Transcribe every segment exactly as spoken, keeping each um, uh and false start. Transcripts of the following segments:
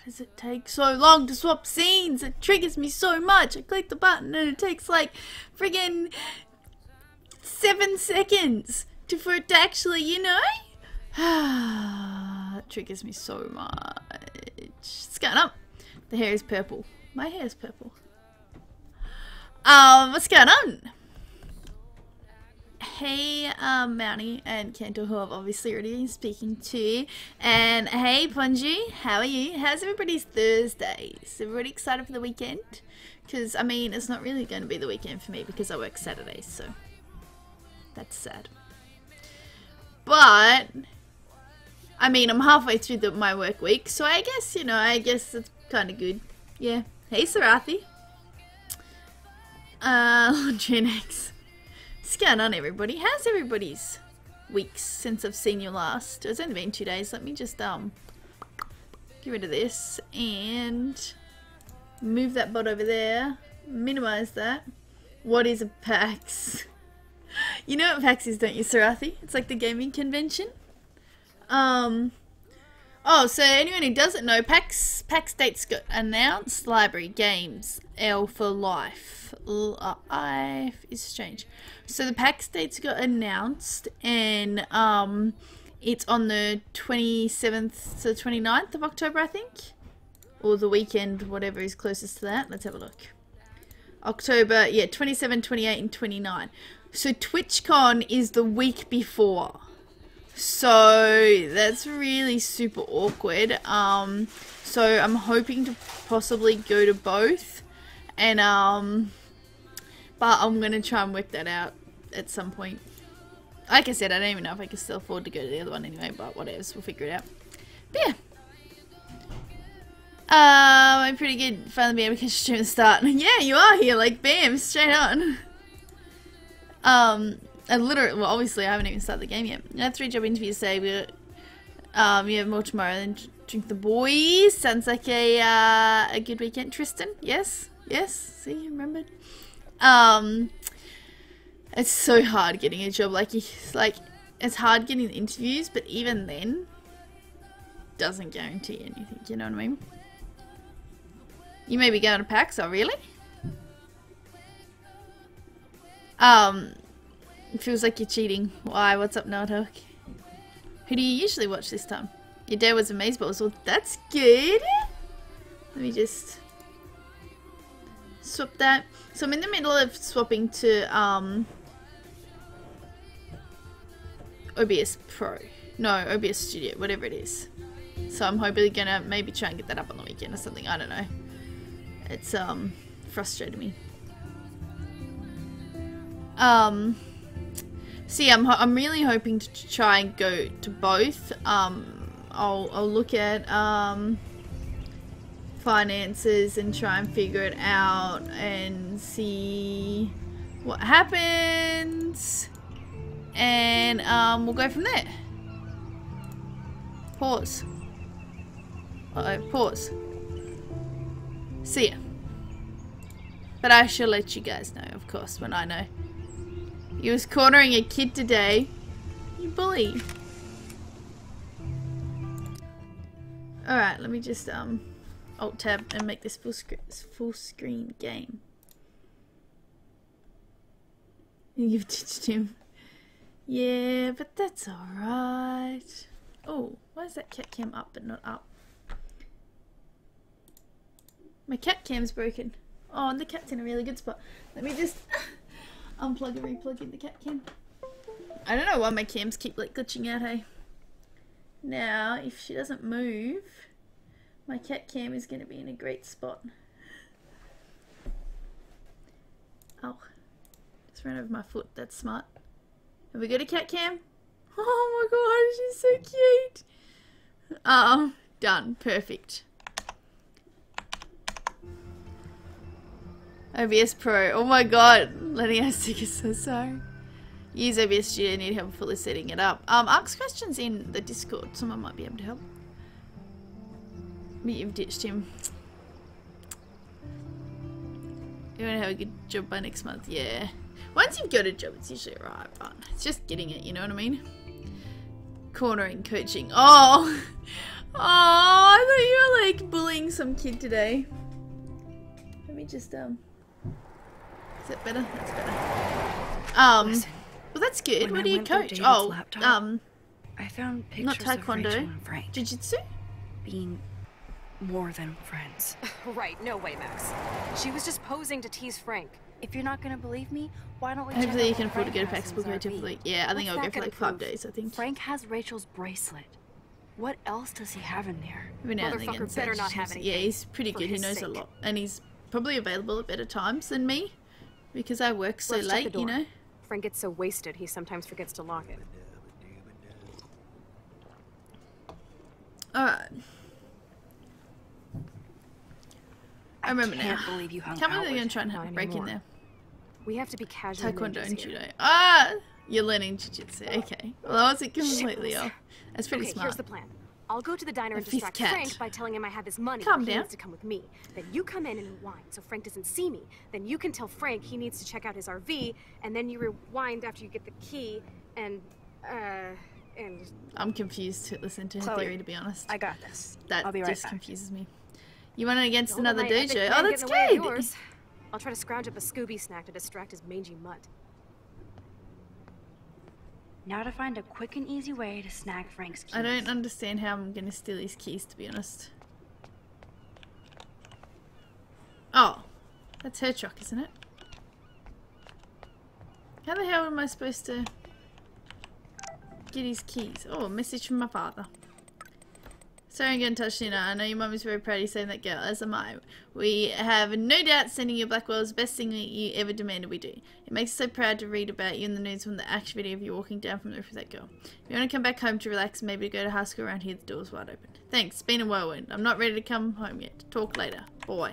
does it take so long to swap scenes? It triggers me so much. I click the button and it takes like friggin' seven seconds to, for it to actually, you know? It triggers me so much. Scan up. The hair is purple. My hair is purple. Um, what's going on? Hey, um, Mountie and Cantor, who I've obviously already been speaking to. And hey, Punji, how are you? How's everybody's Thursdays? Everybody excited for the weekend? Because, I mean, it's not really going to be the weekend for me because I work Saturdays, so that's sad. But, I mean, I'm halfway through the, my work week, so I guess, you know, I guess it's kind of good. Yeah. Hey, Sarathi. Uh, Gen X. What's going on, everybody? How's everybody's weeks since I've seen you last? It's only been two days. Let me just um get rid of this and move that bot over there. Minimize that. What is a PAX? You know what PAX is, don't you, Sarathi? It's like the gaming convention. Um. Oh, so anyone who doesn't know, PAX PAX dates got announced. Library games L for life. Life is strange. So the PAX dates got announced, and um, it's on the twenty-seventh to the twenty-ninth of October, I think, or the weekend, whatever is closest to that. Let's have a look. October, yeah, twenty-seven, twenty-eight, and twenty-nine. So TwitchCon is the week before. So that's really super awkward. Um, so I'm hoping to possibly go to both, and um, but I'm gonna try and work that out at some point. Like I said, I don't even know if I can still afford to go to the other one anyway, but whatever, we'll figure it out. But yeah. Um, I'm pretty good. Finally being able to catch a stream at the start. Yeah, you are here, like bam, straight on. Um, I literally, well, obviously I haven't even started the game yet. I had three job interviews today. We got, um, we have more tomorrow. Then drink the boys. Sounds like a uh, a good weekend, Tristan. Yes, yes. See, you remembered. Um, it's so hard getting a job. Like, like it's hard getting the interviews, but even then, doesn't guarantee anything. You know what I mean? You may be going to PAX. Oh, really? Um, it feels like you're cheating. Why? What's up, Nardhawk? Who do you usually watch this time? Your dad was amazeballs. Well, that's good. Let me just swap that. So I'm in the middle of swapping to um O B S Pro. No, O B S Studio, whatever it is. So I'm hopefully gonna maybe try and get that up on the weekend or something. I don't know. It's um frustrated me. Um, so yeah, I'm, I'm really hoping to try and go to both. Um, I'll, I'll look at um, finances and try and figure it out and see what happens, and um, we'll go from there. Pause. Uh-oh, pause. See ya. But I shall let you guys know, of course, when I know. He was cornering a kid today. You bully. Alright, let me just um alt tab and make this full, sc full screen game. You've ditched him. Yeah, but that's alright. Oh, why is that cat cam up but not up? My cat cam's broken. Oh, and the cat's in a really good spot. Let me just unplug and replug in the cat cam. I don't know why my cams keep like glitching out, hey. Now, if she doesn't move, my cat cam is going to be in a great spot. Oh, just ran over my foot. That's smart. Have we got a cat cam? Oh my god, she's so cute. Oh, done. Perfect. O B S Pro. Oh my god. Letting us think is so sorry. Use O B S Studio. Need help fully setting it up. Um, ask questions in the Discord. Someone might be able to help. But you've ditched him. You want to have a good job by next month? Yeah. Once you've got a job, it's usually alright, but it's just getting it, you know what I mean? Cornering coaching. Oh! Oh, I thought you were like bullying some kid today. Let me just um. Is that better? That's better. Um. Listen, well, that's good. when What I do you went through coach? David's Oh, laptop, um, I found pictures not of Rachel taekwondo. and Frank Jiu-jitsu. being more than friends. Right, no way, Max. She was just posing to tease Frank. If you're not gonna believe me, why don't we check Hopefully out you can what afford to Frank go to has in Paxbook his for R V? like, yeah, I think What's I'll that go for gonna like five prove? days, I think. Frank has Rachel's bracelet. What else does he have in there? Every now and Motherfucker again, better so not just- have Yeah, anything he's pretty for good. He his knows a sake. lot. And he's probably available at better times than me. Because I work so Let's check the late, you door. know? Frank gets so wasted, he sometimes forgets to lock it. Alright. I remember can't now. believe you hung Tell me out they're with going to try and him. have a Not break in anymore. there. We have to be casual Taekwondo ninjas and here. judo. Ah! You're learning jiu-jitsu. Okay. Well, I wasn't completely Shit. off. That's pretty Okay, smart. here's the plan. I'll go to the diner A and fifth distract cat. Frank by telling him I have his money. Calm he down. needs to come with me. Then you come in and rewind so Frank doesn't see me. Then you can tell Frank he needs to check out his R V, and then you rewind after you get the key, and, uh, and... I'm confused to listen to her Chloe, theory, to be honest. I got this. That I'll be right just back. confuses me. You went against Don't let another my epic dojo. plan Oh, get that's in the way of good. yours. I'll try to scrounge up a Scooby snack to distract his mangy mutt. Now to find a quick and easy way to snag Frank's keys. I don't understand how I'm gonna steal his keys, to be honest. Oh, that's her truck, isn't it? How the hell am I supposed to get his keys? Oh, a message from my father. Sorry I'm getting touched, Nina. I know your mum is very proud of you saying that, girl, as am I. We have no doubt sending you Blackwell is the best thing that you ever demanded we do. It makes us so proud to read about you in the news from the action video of you walking down from the roof with that girl. If you want to come back home to relax and maybe to go to high school around here, the door's wide open. Thanks, it's been a whirlwind. I'm not ready to come home yet. Talk later. Boy.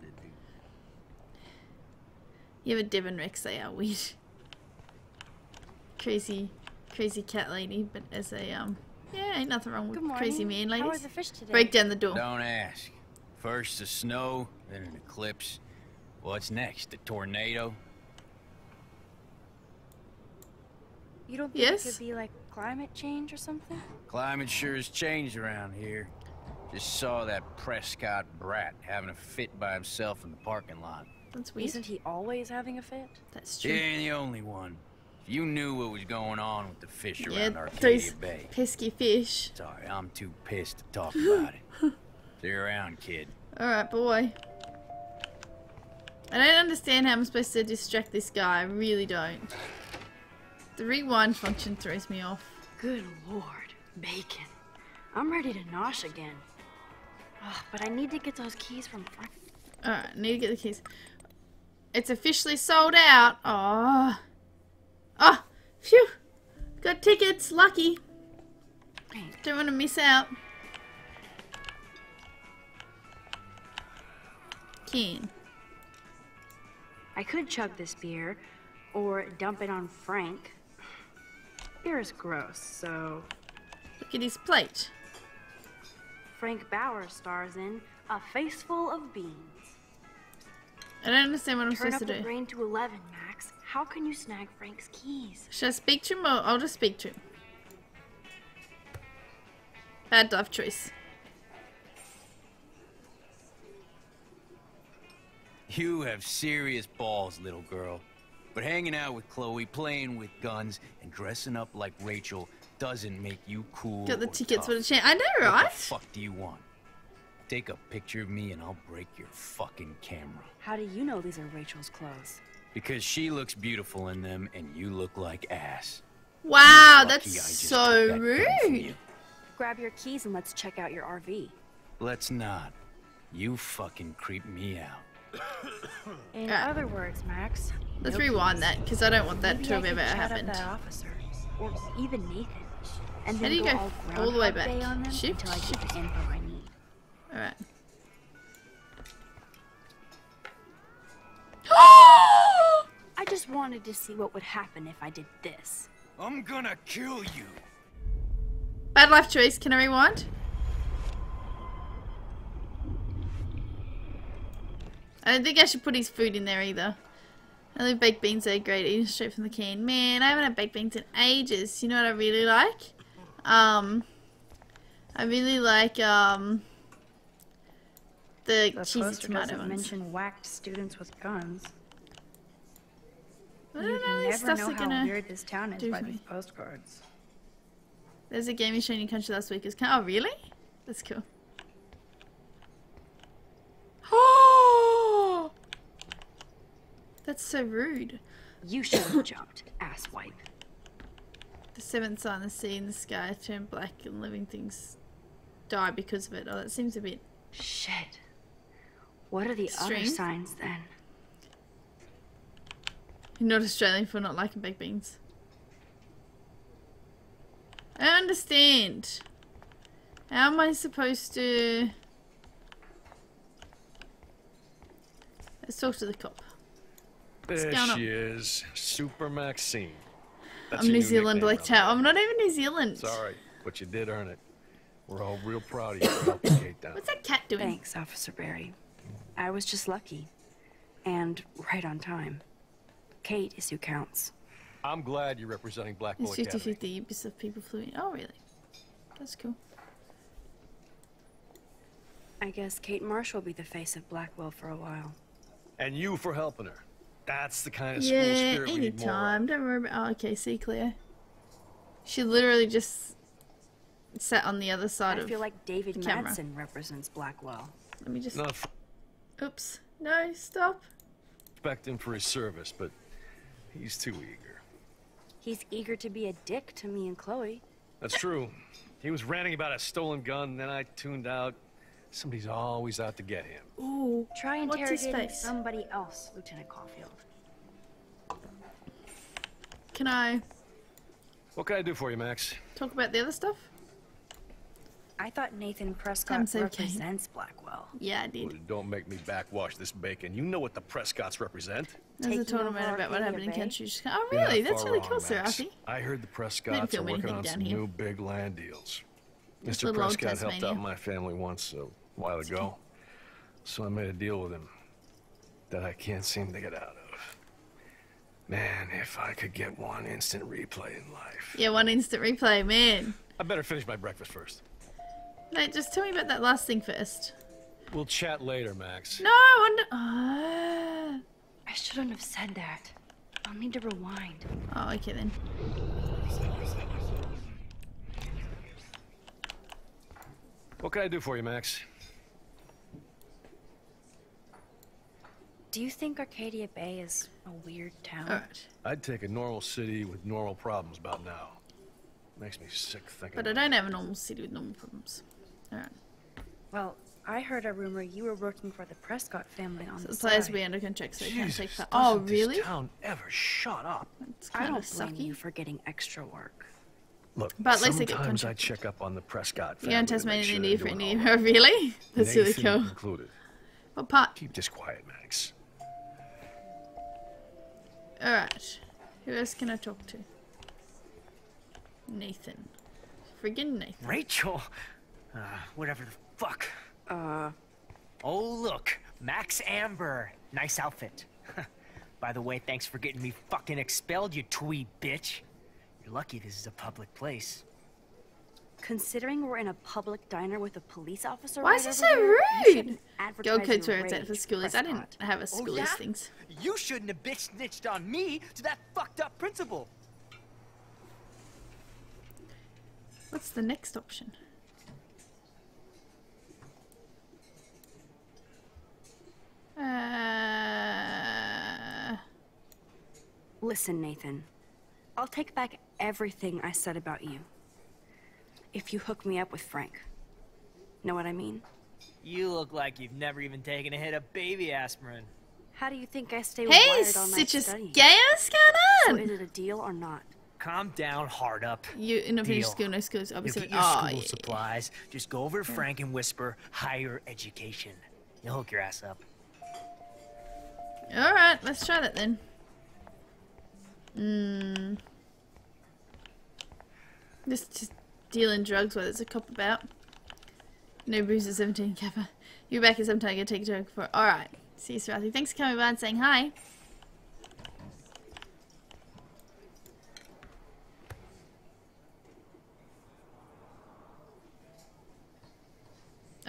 You have a Devon Rex, they are weird. Crazy, crazy cat lady, but as a, um... yeah, ain't nothing wrong with Good morning. crazy man How are ladies. the fish today? Break down the door. Don't ask. First the snow, then an eclipse. What's next? A tornado? You don't think Yes? it could be like climate change or something? Climate sure has changed around here. Just saw that Prescott brat having a fit by himself in the parking lot. That's weird. Isn't he always having a fit? That's He true. ain't the only one. If you knew what was going on with the fish Yeah, around Arcadia those Bay. pesky fish. Sorry, I'm too pissed to talk about it. See you around, kid. Alright, boy. I don't understand how I'm supposed to distract this guy. I really don't. The rewind function throws me off. Good lord, bacon. I'm ready to nosh again. Ugh, but I need to get those keys from Frank. Alright, need to get the keys. It's officially sold out. Oh. Oh, phew. Got tickets. Lucky. Frank, Don't want to miss out. Keen. I could chug this beer, or dump it on Frank. Beer is gross, so Look at his plate. Frank Bauer stars in A Face Full of Beans. I don't understand what I'm Turn supposed up to the do. brain to eleven, Max. How can you snag Frank's keys? Should I speak to him or I'll just speak to him? Bad life choice. You have serious balls, little girl. But hanging out with Chloe, playing with guns, and dressing up like Rachel doesn't make you cool. Got the or tickets tough. for the chance. I know, What right? the fuck do you want? Take a picture of me and I'll break your fucking camera. How do you know these are Rachel's clothes? Because she looks beautiful in them and you look like ass. Wow, You're that's lucky I just so took that gun from rude. you. Grab your keys and let's check out your R V. Let's not. You fucking creep me out. In Ah. other words, Max. Let's no rewind keys. that because I don't want that Maybe to I have could ever chat up happened. that officer, or even Nathan, and How then do you go, go all, all the way Groundhog Day back? on them Shift? until I get the info I need. Alright. I just wanted to see what would happen if I did this. I'm gonna kill you. Bad life choice. Can I rewind? I don't think I should put his food in there either. I think baked beans are great, eating straight from the can. Man, I haven't had baked beans in ages. You know what I really like? Um, I really like um the, The cheesy poster tomato doesn't ones. mention whacked students with guns. I don't You'd know, these never stuff's know like how gonna weird this town is do by for these me. postcards. There's a game you showed in your country last week. Is oh really? That's cool. Oh, that's so rude. You should have jumped, asswipe. The seventh sign, the sea in the sky turn black and living things die because of it. Oh, that seems a bit Shit. What are the other Extreme? signs then? You're not Australian for not liking baked beans. I don't understand. How am I supposed to... Let's talk to the cop. What's There going on? she is, Super Maxine. That's I'm your New new Zealand nickname, like by the how? way. I'm not even New Zealand. It's all right, but you did earn it. We're all real proud of you for helping Kate down. What's that cat doing? Thanks, Officer Barry. I was just lucky. And right on time. Kate is who counts. I'm glad you're representing Blackwell It's fifty Academy. fifty Ubisoft people flew in. Oh, really? That's cool. I guess Kate Marsh will be the face of Blackwell for a while. And you for helping her. That's the kind of school Yeah, spirit we need more anytime. of. Don't worry about... Oh, okay, see, Claire. She literally just sat on the other side I of feel like David the camera. Madsen represents Blackwell. Let me just... Not Oops. No, stop. respect him for his service, but he's too eager. He's eager to be a dick to me and Chloe. That's true. He was ranting about a stolen gun, then I tuned out. Somebody's always out to get him. Ooh. Try What's his interrogating face? somebody else, Lieutenant Caulfield. Can I What can I do for you, Max? talk about the other stuff? I thought Nathan Prescott I'm so represents Blackwell. Yeah, I did. Well, don't make me backwash this bacon. You know what the Prescotts represent. There's a Taking tournament over about what Arcadia happened in Bay? country. Just go, oh, You're really? not That's far really wrong, cool, Sir Max. Arthie. I heard the Didn't Prescotts feel are working anything on down some here. new big land deals. Just Mister little old Prescott helped Tasmania. out my family once a while ago, so I made a deal with him that I can't seem to get out of. Man, if I could get one instant replay in life. Yeah, one instant replay, man. I better finish my breakfast first. Mate, just tell me about that last thing first. We'll chat later, Max. No, I wonder... Ah. I shouldn't have said that. I'll need to rewind. Oh, okay then. What can I do for you, Max? Do you think Arcadia Bay is a weird town? Alright. I'd take a normal city with normal problems about now. Makes me sick thinking But I about don't have a normal city with normal problems. Alright. Well, I heard a rumor you were working for the Prescott family on So the the players side. will be under contract, so they can't take Jesus, part. Oh, doesn't really? this town ever shut up? It's I kind don't of blame sucky. you for getting extra work. Look, But at least they get sometimes I contracted. check up on the Prescott You family. go in to make Tasmania sure in they're India for doing India. all Oh, really? That's right. really Nathan cool. included. What part? Keep this quiet, Max. Alright. Who else can I talk to? Nathan. Friggin' Nathan. Rachel? Uh, whatever the fuck. Uh, Oh, look. Max Amber. Nice outfit. By the way, thanks for getting me fucking expelled, you twee bitch. You're lucky this is a public place. considering we're in a public diner with a police officer Why right is he over so there, you rude? shouldn't advertise Go your codes where it's at rage, for schoolies. I didn't Prescott. have a Oh, schoolies yeah? things. You shouldn't have bitch snitched on me to that fucked up principal. What's the next option? Uh, Listen, Nathan. I'll take back everything I said about you. If you hook me up with Frank. Know what I mean? You look like you've never even taken a hit of baby aspirin. How do you think I stay hey, wired all night Citrus studying? Gay, what's So going is on? it a deal or not? Calm down, hard up. You in a finished Deal. school, no schools, You'll obviously. get your Oh, school yeah. supplies. Just go over to Frank and whisper higher education. You'll hook your ass up. Alright, let's try that then. Hmm. Just, just dealing drugs while there's a cop about. No booze at seventeen, Kappa. You're back at some time, go take a drug for. Alright. See you, Swathy. Thanks for coming by and saying hi.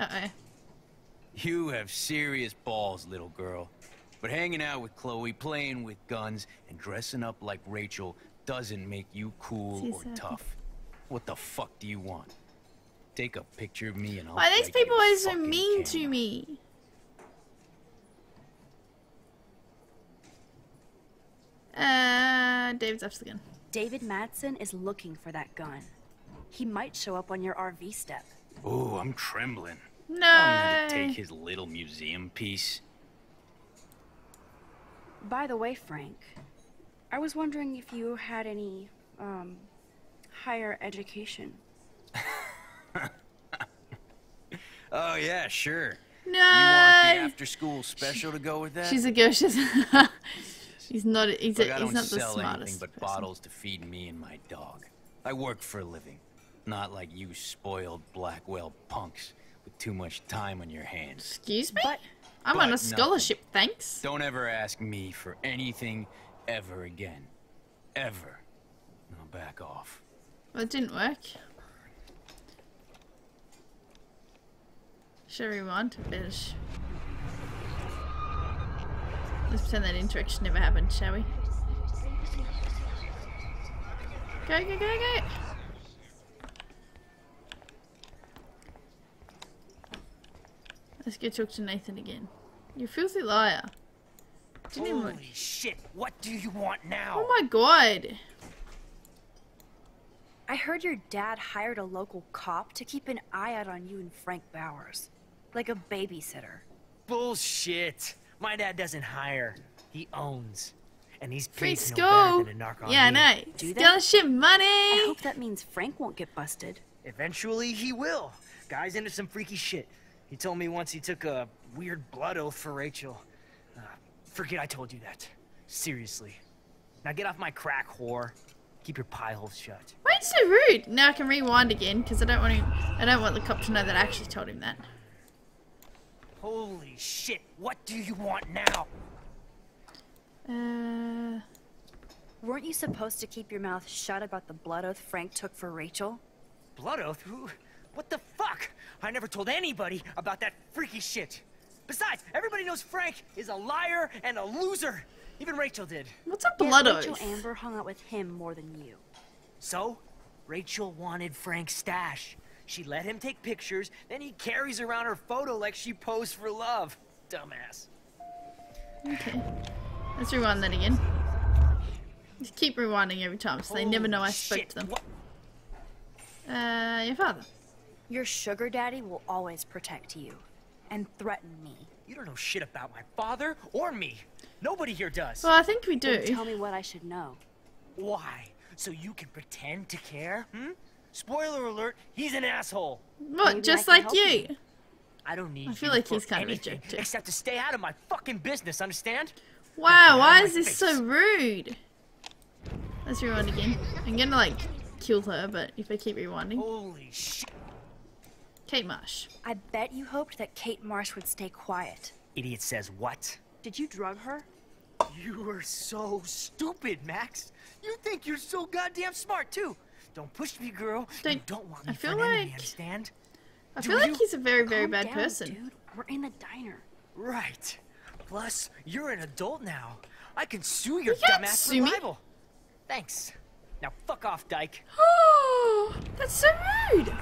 Uh-oh. You have serious balls, little girl. But hanging out with Chloe, playing with guns, and dressing up like Rachel doesn't make you cool See, or so- tough. What the fuck do you want? Take a picture of me and I'll Why are these break your people always so fucking mean camera. to me? Uh, David's after the gun. David Madsen is looking for that gun. He might show up on your R V step. Ooh, I'm trembling. No. I'm gonna take his little museum piece. By the way, Frank, I was wondering if you had any, um, higher education. Oh yeah, sure. No. You want the after-school special to go with that? She's a girl. She's, he's not. He's, Look, a, I he's don't not the sell smartest anything but person. bottles to feed me and my dog. I work for a living, not like you spoiled Blackwell punks with too much time on your hands. Excuse me? But- I'm but on a nothing. scholarship, thanks. Don't ever ask me for anything ever again. Ever. Now back off. Well, it didn't work. Should I rewind? Better. Let's pretend that interaction never happened, shall we? Go, go, go, go! Let's go talk to Nathan again. You filthy liar. Didn't even work. Holy shit, what do you want now? Oh my god! I heard your dad hired a local cop to keep an eye out on you and Frank Bowers. Like a babysitter. Bullshit. My dad doesn't hire. He owns. And these Free pigs know school! better than to narc on Yeah, I me. know. Do they? Scholarship I money! hope that means Frank won't get busted. Eventually he will. Guy's into some freaky shit. He told me once he took a weird blood oath for Rachel. Uh, forget I told you that. Seriously. Now get off my crack, whore. Keep your pie holes shut. Why are you so rude? Now I can rewind again because I don't want to. I don't want the cop to know that I actually told him that. Holy shit, what do you want now? Uh, Weren't you supposed to keep your mouth shut about the blood oath Frank took for Rachel? Blood oath? Who? What the fuck? I never told anybody about that freaky shit. Besides, everybody knows Frank is a liar and a loser. Even Rachel did. what's a Yet blood Rachel oath? Amber hung out with him more than you. So, Rachel wanted Frank's stash. She let him take pictures, then he carries around her photo like she posed for love. Dumbass. Okay, let's rewind that again. Just keep rewinding every time so they never know I Holy spoke shit, to them. what- Uh, your father. Your sugar daddy will always protect you. And threaten me. You don't know shit about my father or me. Nobody here does. Well, I think we Then do. tell me what I should know. Why? So you can pretend to care? Hmm? Spoiler alert, he's an asshole. What? Maybe Just I can like help you. you. I don't need I feel you like for he's kind of a anything jerk too. except to stay out of my fucking business, understand? Wow, why out of is my this so face. rude? Let's rewind again. I'm gonna like kill her, but if I keep rewinding. Holy shit. Kate Marsh. I bet you hoped that Kate Marsh would stay quiet. Idiot says what? Did you drug her? You are so stupid, Max. You think you're so goddamn smart, too. Don't push me, girl. You Don't- don't want I me feel for an enemy, like- understand? I Do feel like you? he's a very, very Calm bad down, person. Dude. We're in the diner. Right. Plus, you're an adult now. I can sue your can't dumbass sue for me. libel. Thanks. Now fuck off, Dyke. Oh, that's so rude.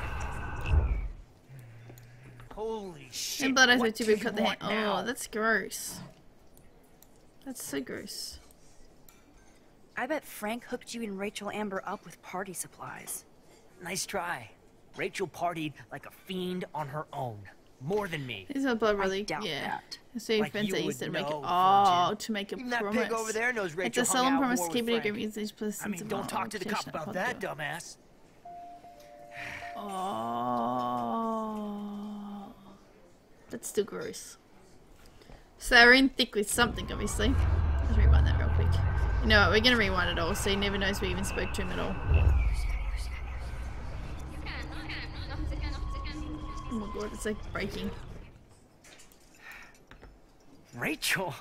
Holy shit. And blood I what thought do you you would cut the hand. want now? Oh, that's gross. That's so gross. I bet Frank hooked you and Rachel Amber up with party supplies. Nice try. Rachel partied like a fiend on her own. More than me. He's my blood I brother. doubt Yeah. that. So Like friends you that used would to make it. know, Oh, Virgin. to make a Even that promise. pig over there knows Rachel It's a hung solemn out promise more to keep with it Frank. agreement with each person. I mean, don't talk to the cop about that, dumbass. Oh, that's still gross. So they're in thick with something, obviously. Let's rewind that real quick. You know what? We're gonna rewind it all, so he never knows we even spoke to him at all. Oh my god, it's like breaking. Rachel.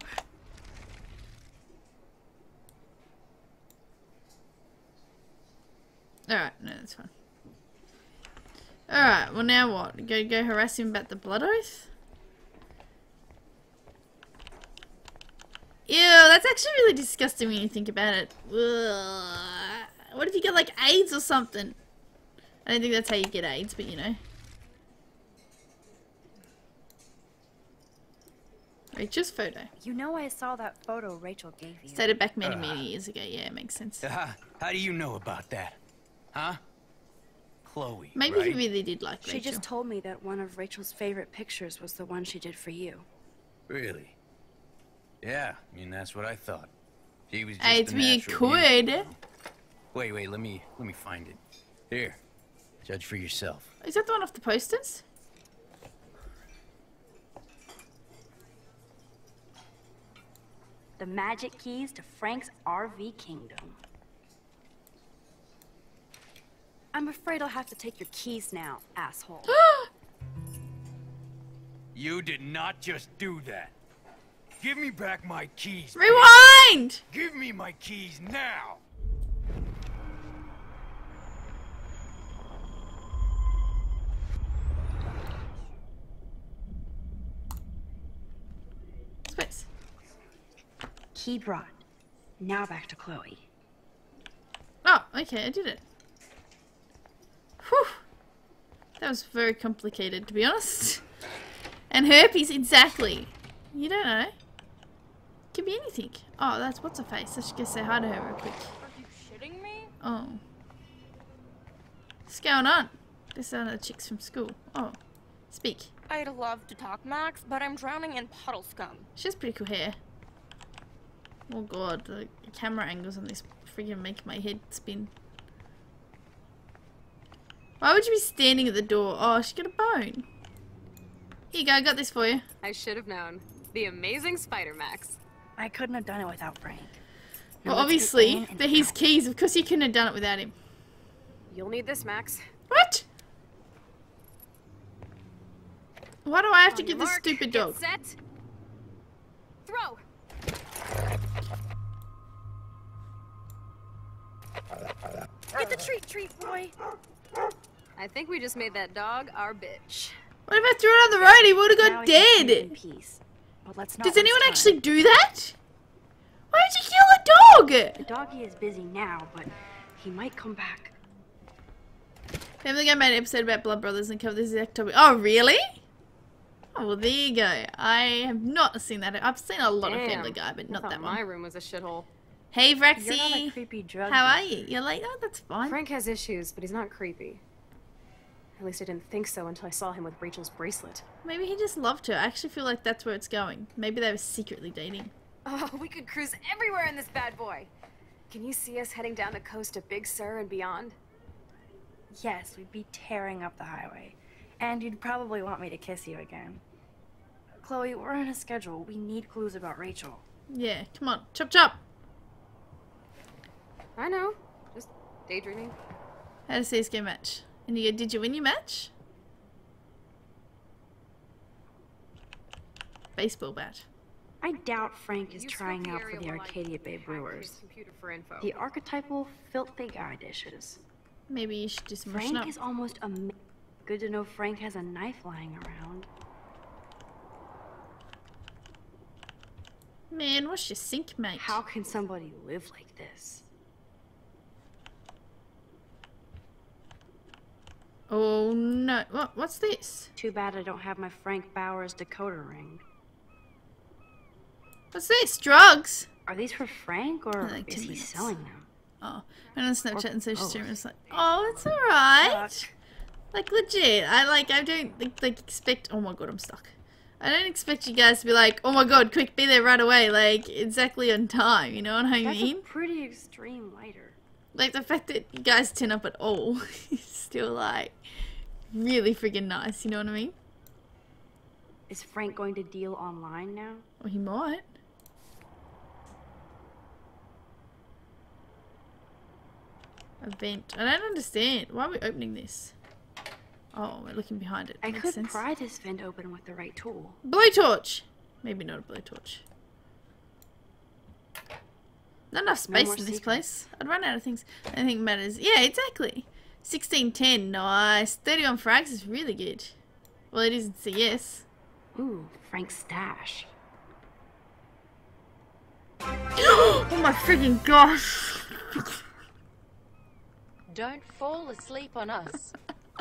Alright, no, that's fine. Alright, well now what? Go go harass him about the blood oath? Ew, that's actually really disgusting when you think about it. Ugh. What if you get like AIDS or something? I don't think that's how you get AIDS, but you know. Rachel's photo. You know I saw that photo Rachel gave you. Started back many, Uh. many years ago. Yeah, it makes sense. Uh, how do you know about that? Huh? Chloe, Maybe right? he really did like She Rachel. just told me that one of Rachel's favorite pictures was the one she did for you. Really? Yeah, I mean, that's what I thought. She was just Hey, a it's me natural could. beauty. Wait, wait, let me, let me find it. Here, judge for yourself. Is that the one off the posters? The magic keys to Frank's R V kingdom. I'm afraid I'll have to take your keys now, asshole. You did not just do that. Give me back my keys. Rewind! Give me my keys now. Space. Key brought. Now back to Chloe. Oh, okay, I did it. Whew. That was very complicated, to be honest. And herpes, exactly. You don't know. Could be anything. Oh, that's what's her face. I should go say hi to her real quick. Are you shitting me? Oh. What's going on? This are the chicks from school. Oh. Speak. I'd love to talk, Max, but I'm drowning in puddle scum. She has pretty cool hair. Oh god, the camera angles on this freaking make my head spin. Why would you be standing at the door? Oh, she got a bone. Here you go, I got this for you. I should have known. The amazing Spider Max. I couldn't have done it without Frank. Well, Now let's get obviously, in and they're his out. keys. Of course you couldn't have done it without him. You'll need this, Max. What? Why do I have to On give your this mark, stupid get dog? Set. Throw. Get the treat, treat, boy. I think we just made that dog our bitch. What if I threw it on the road? He would have Now got we can sleep in dead. peace. But let's not Does waste anyone time. actually do that? Why would you kill a dog? The doggy is busy now, but he might come back. Family Guy made an episode about blood brothers and covered this exact topic. Oh, really? Oh, well, there you go. I have not seen that. I've seen a lot of Family Guy, but I not thought that my one. room was a shithole. Hey, You're not a Vraxy. creepy drug. How are you? You're like, oh, that's fine. Frank has issues, but he's not creepy. At least I didn't think so until I saw him with Rachel's bracelet. Maybe he just loved her. I actually feel like that's where it's going. Maybe they were secretly dating. Oh, we could cruise everywhere in this bad boy. Can you see us heading down the coast to Big Sur and beyond? Yes, we'd be tearing up the highway. And you'd probably want me to kiss you again. Chloe, we're on a schedule. We need clues about Rachel. Yeah, come on. Chop chop. I know. Just daydreaming. How does this go match? And you go, did you win your match? Baseball bat. I doubt Frank is You trying scope out the for area the while I Arcadia Bay hack his Brewers. computer for info. The archetypal filthy guy dishes. Maybe you should do some brushing Frank up. is almost a ma- Good to know Frank has a knife lying around. Man, what's your sink, mate? How can somebody live like this? Oh no. What? What's this? Too bad I don't have my Frank Bowers decoder ring. What's this? Drugs? Are these for Frank or like is two he minutes. selling them? Oh, and on Snapchat and social oh. stream, it's like, oh, it's alright. Like legit, I like, I don't like, like expect. Oh my god, I'm stuck. I don't expect you guys to be like, oh my god, quick, be there right away, like exactly on time. You know what I That's mean? a pretty extreme lighter. Like the fact that you guys turn up at all is still like really friggin' nice. You know what I mean? Is Frank going to deal online now? Well, he might. Event. I don't understand. Why are we opening this? Oh, we're looking behind it. I Makes could sense. pry this vent open with the right tool. Blowtorch! Maybe not a blowtorch. Not enough No space more in this secrets. place. I'd run out of things. I think matters. Yeah, exactly. sixteen ten, nice. thirty-one frags is really good. Well, it isn't C S. Ooh, Frank's stash. Oh my freaking gosh. Don't fall asleep on us.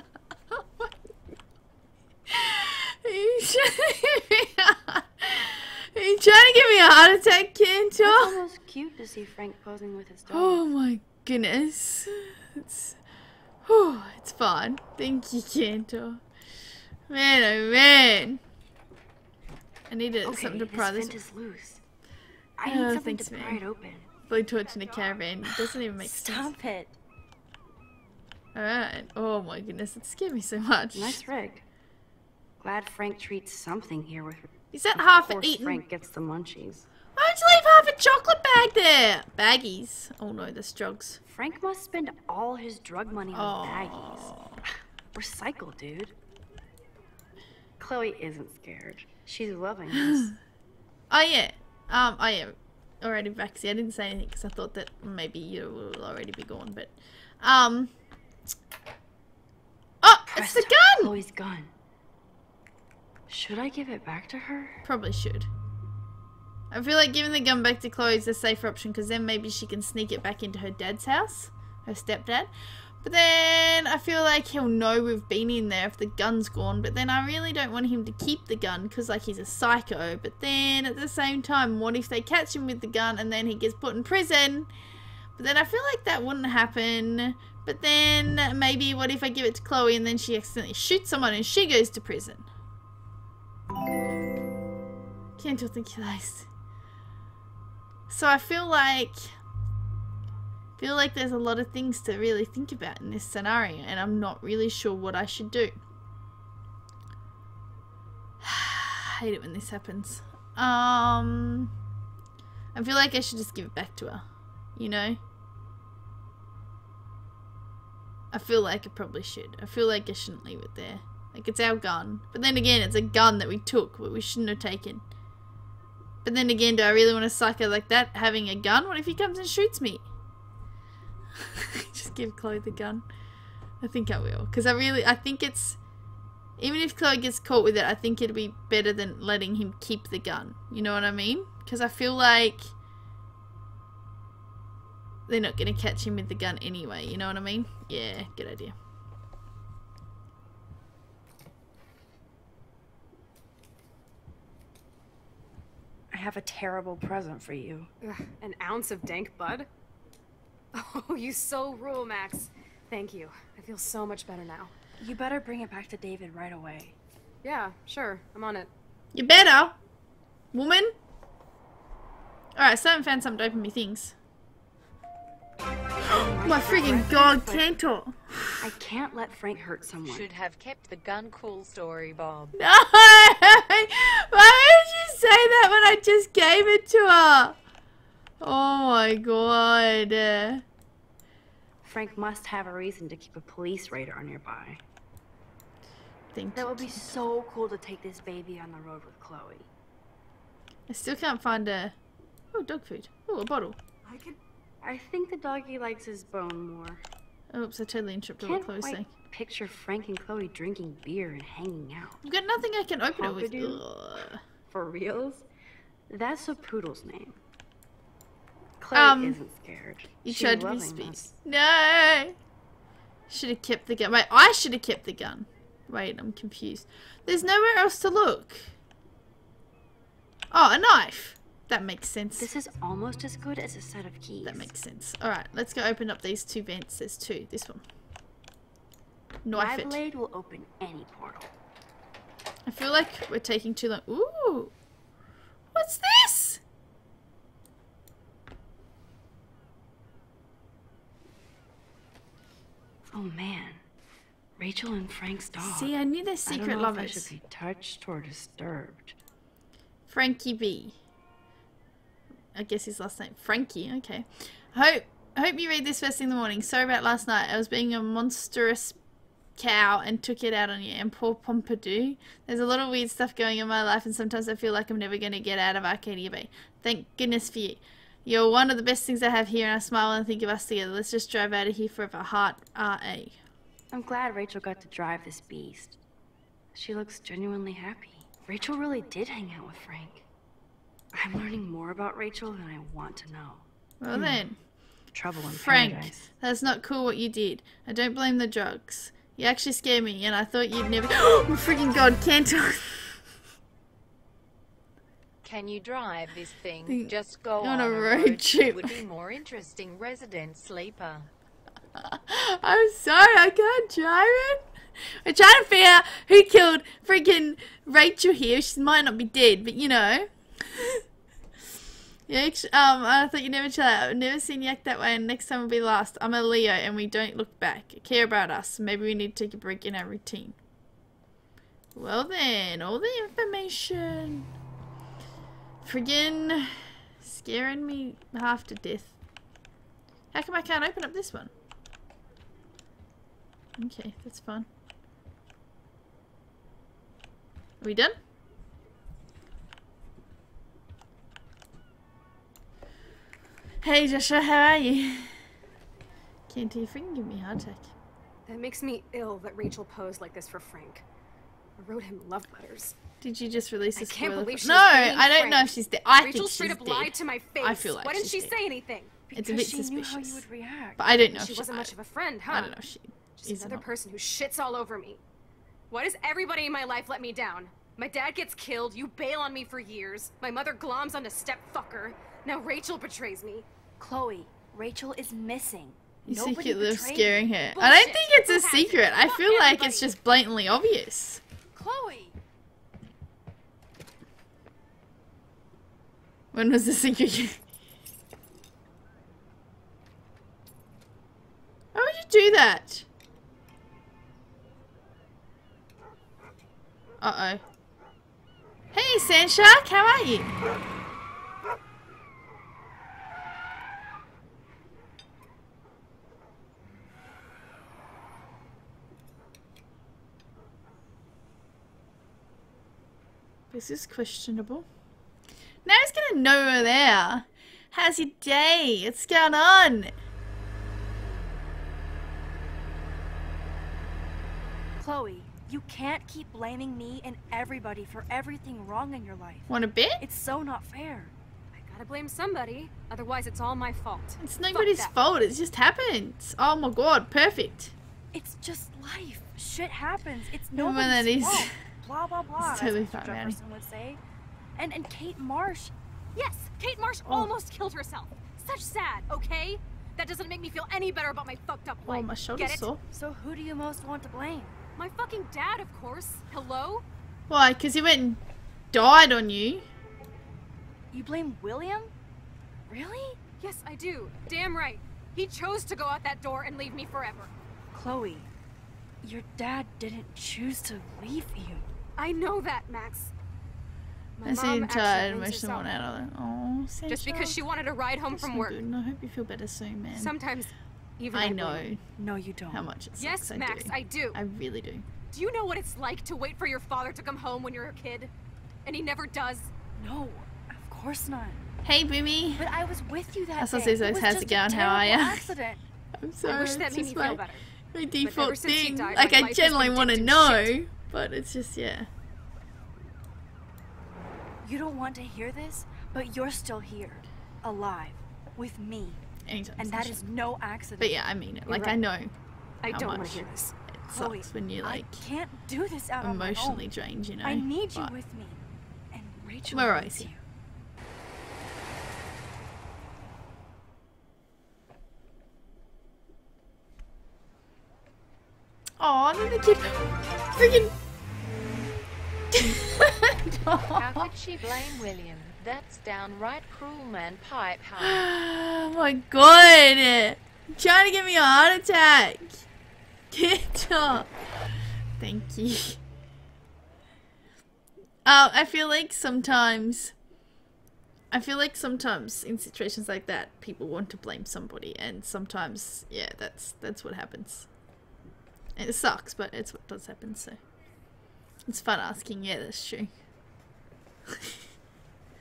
Are you trying Are you trying to give me a heart attack, Cantor? It's almost cute to see Frank posing with his dog. Oh my goodness. It's, whew, it's fine. Thank you, Cantor. Man, oh man. I need a, Okay, something to pry this this. vent is loose. I need Oh, something thanks, to man. pry it open. Blowtorch in a caravan. It doesn't even make sense. Stop it. Alright. Oh my goodness, it scared me so much. Nice rig. Glad Frank treats something here with. Is that half Of course eaten? Frank gets the munchies. Why'd you leave half a chocolate bag there? Baggies. Oh no, that's drugs. Frank must spend all his drug money on Oh. baggies. Recycle, dude. Chloe isn't scared. She's loving this. Oh yeah. Um, I am already vaccinated. I didn't say anything because I thought that maybe you will already be gone, but um. Oh, it's the Presto, gun. Chloe's gun. Should I give it back to her? Probably should. I feel like giving the gun back to Chloe is a safer option because then maybe she can sneak it back into her dad's house, her stepdad. But then I feel like he'll know we've been in there if the gun's gone. But then I really don't want him to keep the gun because like he's a psycho. But then at the same time, what if they catch him with the gun and then he gets put in prison? But then I feel like that wouldn't happen. But then maybe what if I give it to Chloe and then she accidentally shoots someone and she goes to prison? Can't think you guys. So I feel like feel like there's a lot of things to really think about in this scenario and I'm not really sure what I should do. I hate it when this happens. Um I feel like I should just give it back to her. You know? I feel like I probably should. I feel like I shouldn't leave it there. Like, it's our gun. But then again, it's a gun that we took, but we shouldn't have taken. But then again, do I really want a psycho like that having a gun? What if he comes and shoots me? Just give Chloe the gun. I think I will. Because I really, I think it's... Even if Chloe gets caught with it, I think it'd be better than letting him keep the gun. You know what I mean? Because I feel like... they're not going to catch him with the gun anyway. You know what I mean? Yeah, good idea. I have a terrible present for you. Ugh, an ounce of dank bud? Oh, you so rule, Max. Thank you. I feel so much better now. You better bring it back to David right away. Yeah, sure. I'm on it. You better, woman. Alright, so I haven't found something to open me things. Oh my freaking god, Cantor. I can't let Frank hurt someone. Should have kept the gun cool story, Bob. No! Why would you say that when I just gave it to her? Oh my god. Uh, Frank must have a reason to keep a police radar nearby. Thank That you. would be so cool to take this baby on the road with Chloe. I still can't find a... Oh, dog food. Oh, a bottle. I could... I think the doggy likes his bone more. Oops, I totally interrupted Can't what Chloe was quite saying. picture Frank and Chloe drinking beer and hanging out. I've got nothing I can open it with. Pompadour? Ugh. For reals? That's a poodle's name. Chloe Um, isn't scared. You She's tried to be loving speed. this. No! Should have kept the gun. Wait, I should have kept the gun. Wait, I'm confused. There's nowhere else to look. Oh, a knife. That makes sense. This is almost as good as a set of keys. That makes sense. Alright, let's go open up these two vents. There's two. This one. My Knife it. blade will open any portal. I feel like we're taking too long. Ooh! What's this? Oh man, Rachel and Frank's dog. See, I knew they're I secret don't know lovers. if I should be touched or disturbed. Frankie B. I guess his last name. Frankie, okay. Hope hope you read this first thing in the morning. Sorry about last night. I was being a monstrous cow and took it out on you. And poor Pompadour. There's a lot of weird stuff going on in my life and sometimes I feel like I'm never going to get out of Arcadia Bay. Thank goodness for you. You're one of the best things I have here and I smile and think of us together. Let's just drive out of here forever. Heart R A. I'm glad Rachel got to drive this beast. She looks genuinely happy. Rachel really did hang out with Frank. I'm learning more about Rachel than I want to know. Well hmm. then. Trouble in Frank, paradise. That's not cool what you did. I don't blame the drugs. You actually scared me and I thought you'd never- Oh my freaking god, can't I? Can you drive this thing? Just go on, on a a road, road trip. Would be more interesting. Resident sleeper. I'm sorry, I can't drive it. We're trying to figure out who killed freaking Rachel here. She might not be dead, but you know. Yeah, um, I thought you'd never try that. I've never seen you act that way, and next time will be last. I'm a Leo, and we don't look back. Care about us. Maybe we need to take a break in our routine. Well then, all the information. Friggin' scaring me half to death. How come I can't open up this one? Okay, that's fine. Are we done? Hey Joshua, how are you? Can't you freaking give me a heart attack? That makes me ill that Rachel posed like this for Frank. I wrote him love letters. Did you just release I this? can't believe she's No, I don't Frank. know if she's dead. I Rachel think straight she's up dead. lied to my face. I feel like Why didn't she's she dead. say anything? It's a Because bit she knew suspicious. how you would react. But I don't know She if wasn't I, much of a friend, huh? I don't know if she Just is another not. person who shits all over me. Why does everybody in my life let me down? My dad gets killed, you bail on me for years. My mother gloms onto step fucker. Now Rachel betrays me. Chloe, Rachel is missing. You Nobody secretly betrayed scaring you. her. I don't Bullshit. think it's Who a has it? secret. I Fuck feel like everybody. it's just blatantly obvious. Chloe! When was the secret? Why would you do that? Uh-oh. Hey, Sandshark, how are you? This is questionable. Now he's gonna know we're there. How's your day? What's going on? Chloe, you can't keep blaming me and everybody for everything wrong in your life. Want a bit? It's so not fair. I gotta blame somebody, otherwise it's all my fault. It's Fuck nobody's that. fault. It just happens. Oh my god, perfect. It's just life. Shit happens. It's Well, nobody's that is- fault. Blah blah blah. It's totally as fine, Mister Manny. Jefferson would say. And and Kate Marsh. Yes, Kate Marsh Oh. almost killed herself. Such sad, okay? That doesn't make me feel any better about my fucked up life. Oh, my shoulder's Get it? sore. So who do you most want to blame? My fucking dad, of course. Hello? Why? Because he went and died on you? You blame William? Really? Yes, I do. Damn right. He chose to go out that door and leave me forever. Chloe, your dad didn't choose to leave you. I know that, Max. My I mom seem actually tired and blames emotional one herself. out of it. Oh, Sandshark. Just because she wanted a ride home That's from not work. good, and I hope you feel better soon, man. Sometimes, even I I know blame. No, you don't. how much it sucks. Yes, I Max, do. I do. I really do. Do you know what it's like to wait for your father to come home when you're a kid? And he never does? No, of course not. Hey, Boomy. But I was with you that I saw day. Caesar. It was How's just it going? a How are terrible ya? accident. I'm sorry. I wish that it's made just me my, feel better. my ever default since he thing. died, Like, my I life has generally been want to dipped in know, shit. but it's just, yeah. You don't want to hear this, but you're still here, alive, with me. Anytime. And that is Sandshark. no accident. But yeah, I mean it. Like, I right. know I how don't want much to hear this. it Chloe, sucks when you're, like, I can't do this out on my emotionally own. drained, you know? I need you but- with me. And Rachel Where needs is he? you. Aw, look at the kid. Freaking. How could she blame William? That's downright cruel, man. Pipe high. Oh my god. You're trying to give me a heart attack. Get up. Thank you. Uh, I feel like sometimes. I feel like sometimes in situations like that, people want to blame somebody, and sometimes, yeah, that's that's what happens. It sucks, but it's what does happen, so. It's fun asking, yeah, that's true.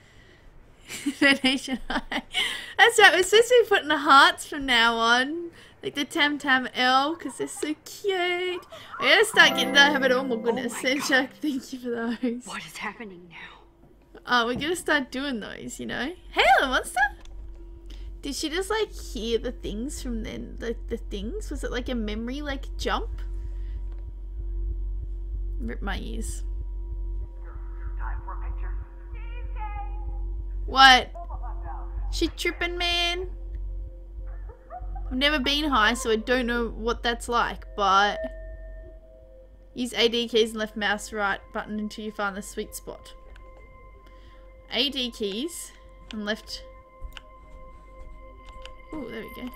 Donation high. That's right, we're supposed to be putting the hearts from now on. Like the TamTam L, because they're so cute. I gotta start getting that habit. Oh my goodness. Oh my Sanchak, thank you for those. What is happening now? Oh, we're gonna start doing those, you know? Hey, little monster! Did she just like hear the things from then? The, the things? Was it like a memory like jump? Rip my ears. What? She tripping, man? I've never been high, so I don't know what that's like, but use A D keys and left mouse right button until you find the sweet spot. A D keys and left. Oh, there we go.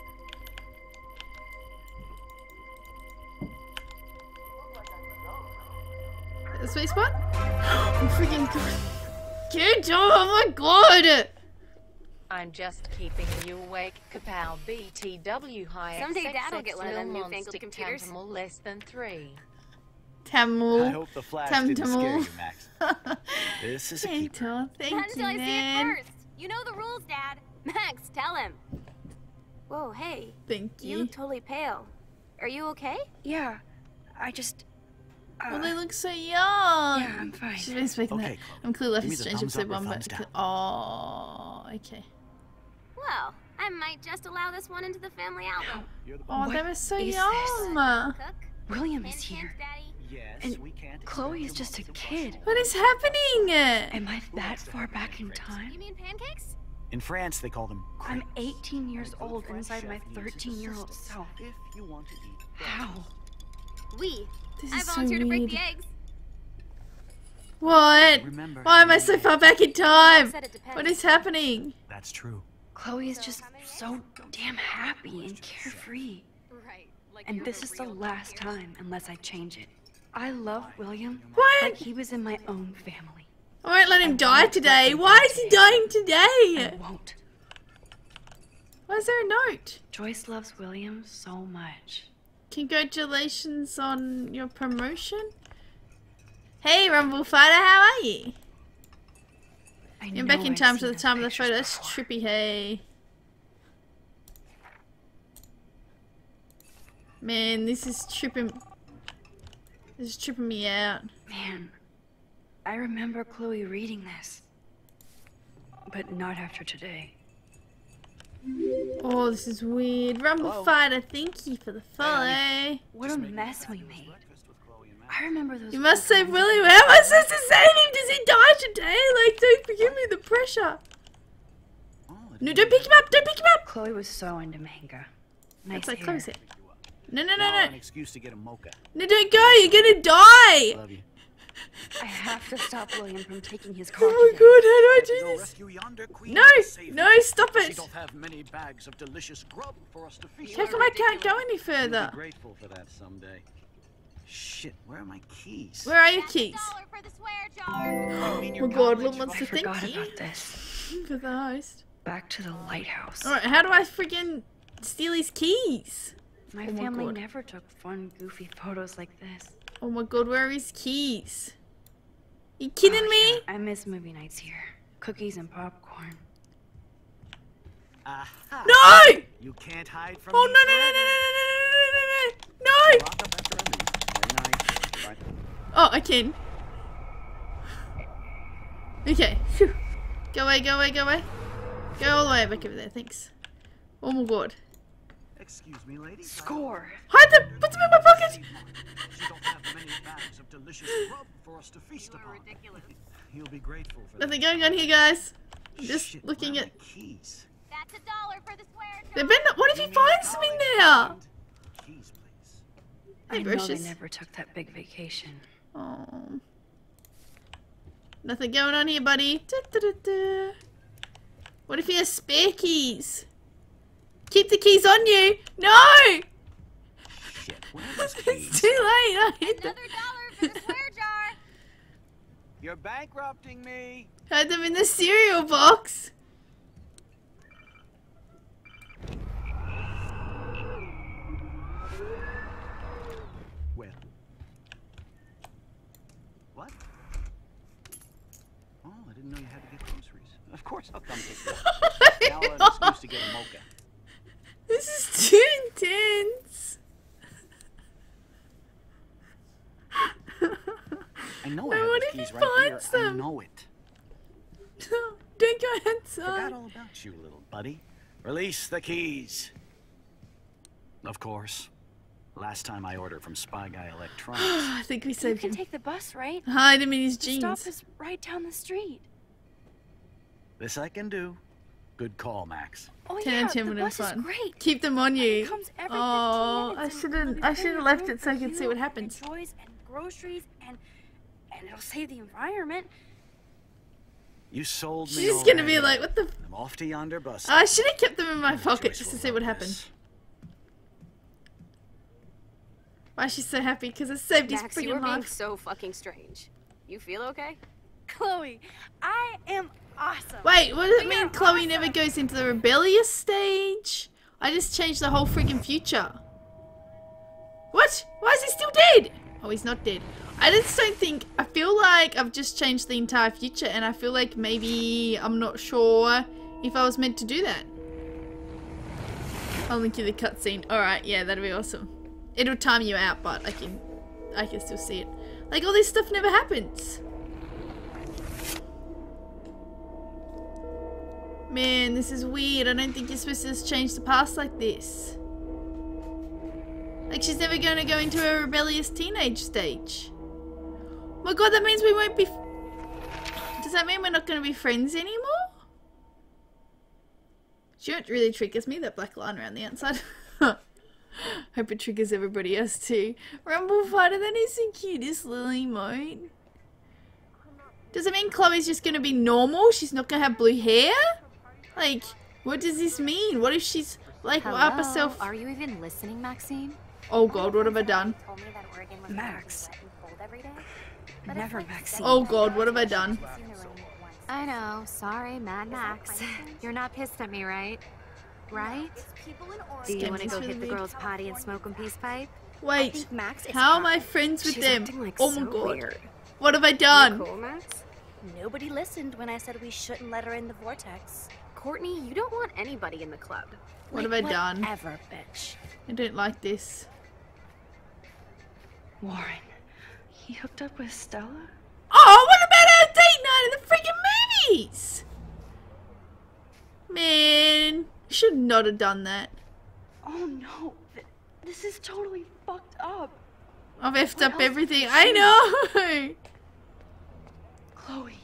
The sweet spot? I'm freaking good. Good job! Oh my god! I'm just keeping you awake, Kapow B T W high. Someday Dad'll get one of them newfangled computers. Tantamol less than three. Tamil. I hope the flash didn't scare Tamtamul. you, Max. This is a Thank keeper. you, thank Not you, until I see it man. first. You know the rules, Dad. Max, tell him. Whoa, hey. Thank You you. look totally pale. Are you okay? Yeah, I just. Uh, Well, they look so young. yeah, I'm fine. She's been speaking Okay, that. Chloe. I'm clearly left Give in me the Strange thumbs episode up or one, but thumbs down. oh, okay. Well, I might just allow this one into the family album. You're the Oh, What they were so is young. Cook? William Hint, is hint, here. Daddy. Yes, And we can't Chloe is expect just a your mom to kid. wash What is happening? Am I that far back in time? You mean pancakes? In France, they call them I'm crepes. eighteen years A good old French inside my chef needs thirteen-year-old assistance self. If you want to eat How? We. This I is so volunteered to break weird. the eggs. What? Remember, Why am I so far back in time? Said it depends. What is happening? That's true. Chloe is just so damn happy and carefree. Right. Like And you're this the is the real last doctor. time unless I change it. I love William What? like he was in my own family. I won't let him I die won't today. let him Why die is he today. dying I today? won't. Why is there a note? Joyce loves William so much. Congratulations on your promotion. Hey, Rumble Fighter, how are you? I You're know back in I've time seen to the those time of the pictures photo. That's before. trippy, hey. Man, this is tripping. This is tripping me out. Man, I remember Chloe reading this. But not after today. Oh, this is weird. Rumble Hello? Fighter, thank you for the follow. What a mess we made. I remember those. You must save photos. William. How am I supposed to save him? Does he die today? Like, don't give me the pressure. No, don't pick him up. Don't pick him up. Chloe was so into manga. Nice It's like hair. close it. No, no, no, Now an no. excuse to get a mocha. No, don't go. You're gonna die. Love you. I have to stop William from taking his Oh car my today. god, how do I do this? Rescue yonder queen No, and save no, her. stop She it. don't have many bags of delicious grub for us to feast. How come I can't go any You'll further? be grateful for that someday. Shit, where are my keys? Where are your That's a keys? dollar for the swear jar. I mean, Oh your my god, college Lil Monster, I forgot thank you about this. for the host. Back to the lighthouse. Alright, how do I freaking steal his keys? My Oh my family God. never took fun, goofy photos like this. Oh my god, where are his keys? You kidding Oh, me? yeah, I miss movie nights here. Cookies and popcorn. Aha! No! You can't hide from Oh me no no no no no no no no! Lock up after I leave. Very nice. Right. Oh, I can. Okay. Phew. Go away, go away, go away. Go all the way back over there, thanks. Oh my god. Excuse me, ladies. Score! Hide them! Put them in my pocket! She don't have many bags of delicious grub for us to feast upon. Ridiculous. You'll be grateful for that. Nothing going on here, guys. I'm just Shit, looking where are at... my keys. That's a dollar for the swear jar. They've been... What if he finds them in there? Keys, please. Hey, I know they Gracious. never took that big vacation. Oh. Nothing going on here, buddy. Da, da, da, da. What if he has spare keys? Keep the keys on you. No! Shit, where are those It's keys? too late. I hid them. Another dollar for the swear jar. You're bankrupting me. Had them in the cereal box. Well. What? Oh, I didn't know you had to get groceries. Of course I'll come take you. Now an excuse to get a mocha. This is too intense. keys right here. finds I them. know it. Don't go Forgot outside. all about you, little buddy. Release the keys. Of course. Last time I ordered from Spy Guy Electronics. I think we You saved can him. take the bus, right? Hide him in his The stop jeans. is right down the street. This I can do. Good call, Max. Oh Ten yeah, and ten the would have bus is fun. great. Keep them on you. It comes every Oh, fifteen I minutes should and have. it'll I be should have very left good it so I for could see you what and happens. your toys and groceries and and it'll save the environment. You sold me. She's gonna be already. like, "What the?" F I'm off to yonder bus. I should have kept them in my You're a pocket just to choiceful see what one, happened. miss. Why is she so happy? Because I saved his Max, you are freaking being life. so fucking strange. You feel okay? Chloe, I am awesome. Wait, what does it We mean are Chloe awesome. never goes into the rebellious stage? I just changed the whole freaking future. What? Why is he still dead? Oh, he's not dead. I just don't think... I feel like I've just changed the entire future and I feel like maybe I'm not sure if I was meant to do that. I'll link you the cutscene. Alright, yeah, that'd be awesome. It'll time you out, but I can... I can still see it. Like, all this stuff never happens. Man, this is weird. I don't think you're supposed to just change the past like this. Like, she's never going to go into a rebellious teenage stage. Oh my god, that means we won't be... Does that mean we're not going to be friends anymore? She won't really triggers me, that black line around the outside. Hope it triggers everybody else too. Rumble Fighter, that is the cutest little emote. Does it mean Chloe's just going to be normal? She's not going to have blue hair? Like, what does this mean? What if she's, like, up herself? Are you even listening, Maxine? Oh god, what have I done? Max. Never Maxine. Oh god, what have I done? I know. Sorry, Mad Max. You're not pissed at me, right? Right? Do you want to go hit the girls' potty and smoke a peace pipe? Wait, Max is how am fine. I friends with She's them? acting, like, Oh so my god. weird. What have I done? Cool, Max? Nobody listened when I said we shouldn't let her in the vortex. Courtney, you don't want anybody in the club. What have I done? Whatever, bitch. I don't like this. Warren, he hooked up with Stella? Oh, what about our date night in the freaking movies? Man, should not have done that. Oh no, th this is totally fucked up. I've effed What up else everything. could I she- know. Chloe.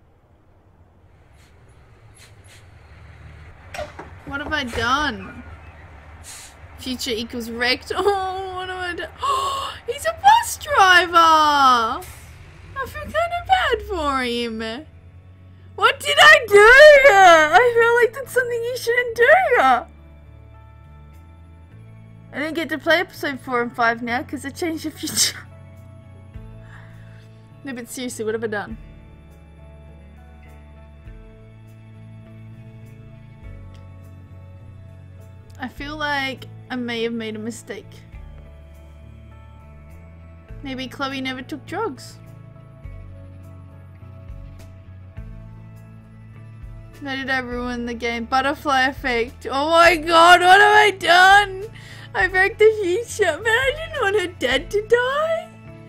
What have I done? Future equals wrecked. Oh, what have I done? Oh, he's a bus driver. I feel kind of bad for him. What did I do? I feel like that's something you shouldn't do. I didn't get to play episode four and five now because I changed the future. No, but seriously, what have I done? I feel like I may have made a mistake. Maybe Chloe never took drugs. How did I ruin the game? Butterfly effect. Oh my god, what have I done? I broke the future, but I didn't want her dad to die.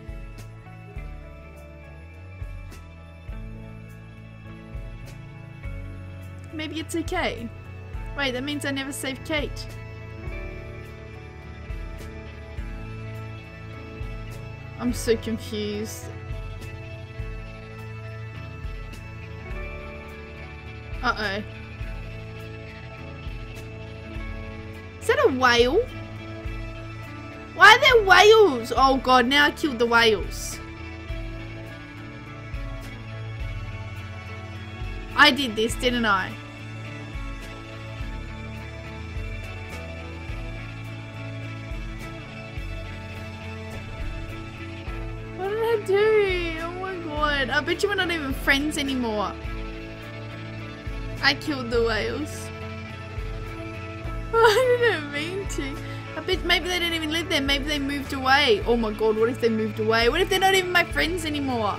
Maybe it's okay. Wait, that means I never saved Kate. I'm so confused. Uh-oh. Is that a whale? Why are there whales? Oh god, now I killed the whales. I did this, didn't I? What did I do? Oh my god. I bet you we're not even friends anymore. I killed the whales. I didn't mean to. I bet maybe they don't even live there. Maybe they moved away. Oh my god, what if they moved away? What if they're not even my friends anymore?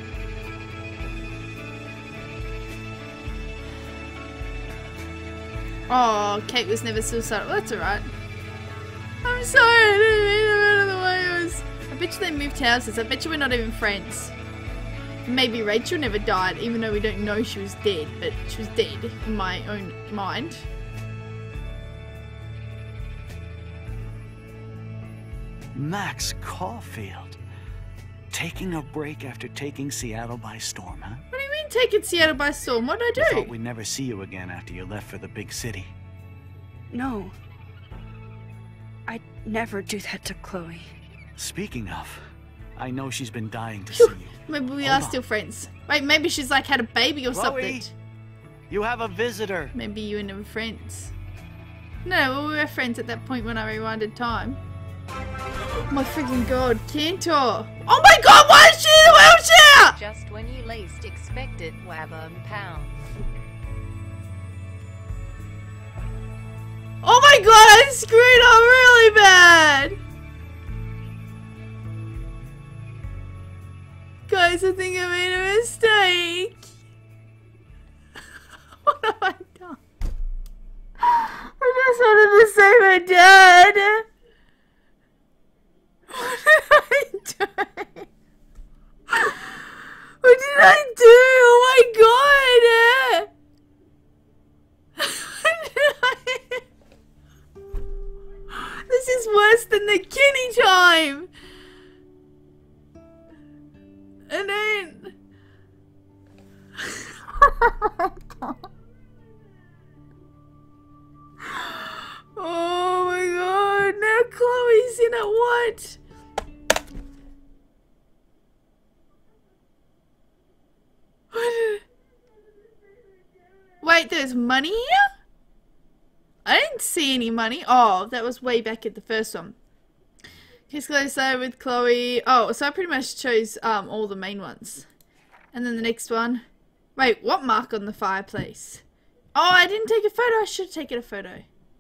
Oh, Kate was never suicidal. Well, that's alright. I'm sorry, I didn't mean to murder the whales. I bet you they moved houses. I bet you we're not even friends. Maybe Rachel never died, even though we don't know she was dead, but she was dead in my own mind. Max Caulfield. Taking a break after taking Seattle by storm, huh? What do you mean taking Seattle by storm? What did I I do? thought we'd never see you again after you left for the big city. No. I'd never do that to Chloe. Speaking of, I know she's been dying to see you. Maybe we Hold are on. still friends. Wait, maybe she's like had a baby or Chloe, something. You have a visitor. Maybe you and her were friends. No, well, we were friends at that point when I rewinded time. Oh my freaking god, Cantor! Oh my god, why is she in a wheelchair? Just when you least expect it, wabba pound. Oh my god, I screwed up really bad! Guys, I think I made a mistake. What have I done? I just wanted to save my dad. What did I do? What did I do? Oh my god! What did I... This is worse than the Kenny time! And then... Oh my god, now Chloe's in it, what? What? Wait, there's money here? I didn't see any money. Oh, that was way back at the first one. Kiss Closer with Chloe. Oh, so I pretty much chose um all the main ones. And then the next one. Wait, what mark on the fireplace? Oh, I didn't take a photo. I should have taken a photo.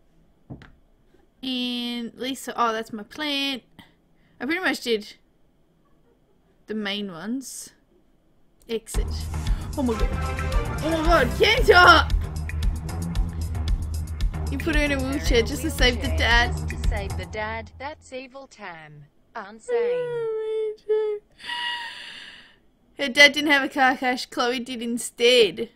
And Lisa. Oh, that's my plant. I pretty much did the main ones. Exit. Oh my god. Oh my god, Cantor! You put her in a wheelchair just to save the dad. Just to save the dad. That's evil Tam. Insane. Her dad didn't have a car crash. Chloe did instead.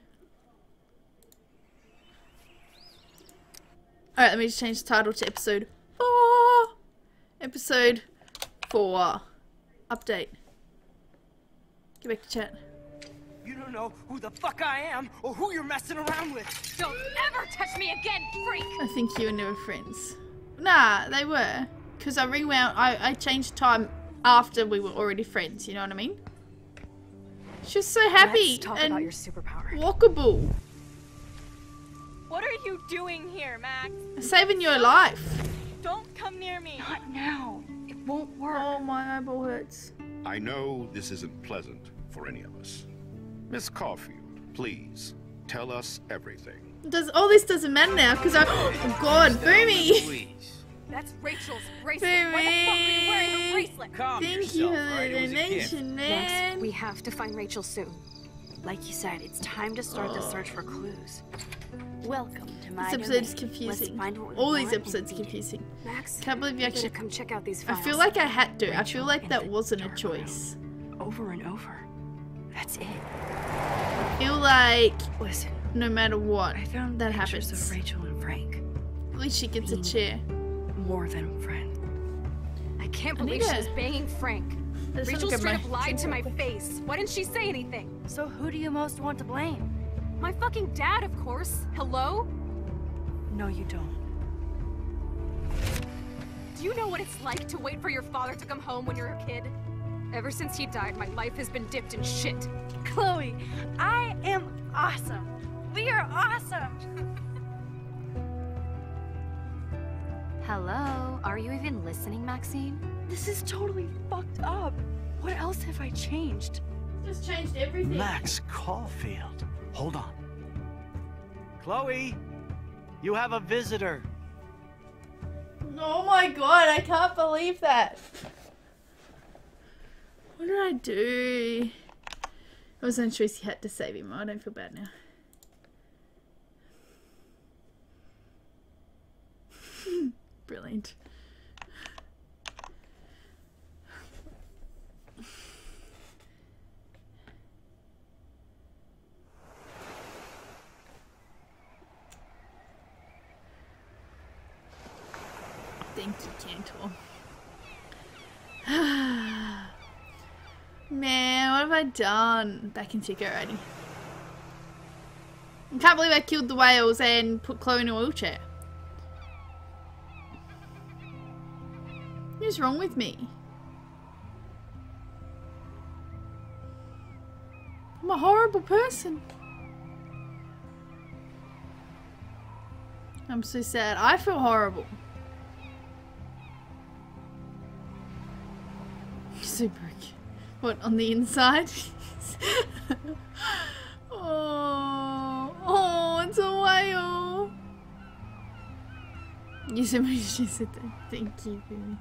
Alright, let me just change the title to episode four. Episode four. Update. Get back to chat. You don't know who the fuck I am or who you're messing around with. Don't ever touch me again, freak! I think you and they were friends. Nah, they were. Because I rewound, I, I changed time after we were already friends, you know what I mean? She was so happy Let's talk and about your superpower. walkable. What are you doing here, Max? Saving your life. Don't come near me. Not now. It won't work. Oh, my eyeball hurts. I know this isn't pleasant for any of us. Miss Caulfield, please, tell us everything. Does all this doesn't matter now because I oh god, Boomy! That's Rachel's bracelet. Why the fuck are you wearing her bracelet? Calm Thank you yourself, for right? the It was a gift. donation, Max, man. we have to find Rachel soon. Like you said, it's time to start the search for clues. Welcome to my This episode is domain. confusing. Let's find what we All these want and episodes beat it. confusing. Max, Can't believe you you gotta actually. come check out these I files. feel like I had to. I Rachel feel like in that the wasn't a dark choice. Over and over. That's it. I feel like Listen, no matter what, I found that pictures happens. of Rachel and Frank. At least she gets a Mm. chair. More than a friend. I can't I believe need she's a- banging Frank. I just Rachel wanna straight grab up my- lied to my face. Why didn't she say anything? So who do you most want to blame? My fucking dad, of course. Hello? No, you don't. Do you know what it's like to wait for your father to come home when you're a kid? Ever since he died, my life has been dipped in shit. Chloe, I am awesome. We are awesome. Hello? Are you even listening, Maxine? This is totally fucked up. What else have I changed? Just changed everything. Max Caulfield. Hold on. Chloe, you have a visitor. Oh my god, I can't believe that. What did I do? It was no choice, he had to save him. I don't feel bad now. Brilliant. Thank you, Cantor. Man, what have I done? Back in ticket already. I can't believe I killed the whales and put Chloe in a wheelchair. What is wrong with me? I'm a horrible person. I'm so sad. I feel horrible. Super. What, on the inside? Oh, oh, it's a whale. You said she said that. Thank you, baby.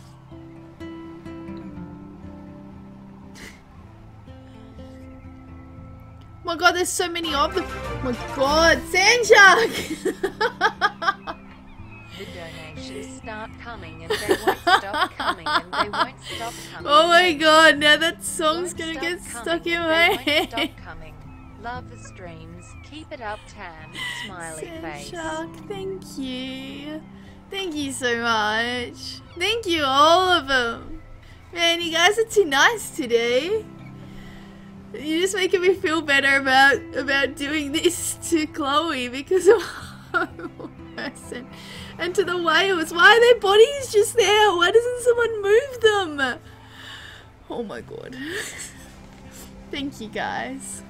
Oh my god, there's so many of them. Oh my god, sand shark! The donations start coming and they won't stop coming and they won't stop coming. Oh my god, now that song's Won't gonna get stop stuck coming in and my they head. won't stop coming. Love the streams. Keep it up, Tam. Smiley Sand face. shark, thank you. Thank you so much. Thank you, all of them. Man, you guys are too nice today. You're just making me feel better about about doing this to Chloe because of a horrible person. And to the whales. Why are their bodies just there? Why doesn't someone move them? Oh my god. Thank you, guys.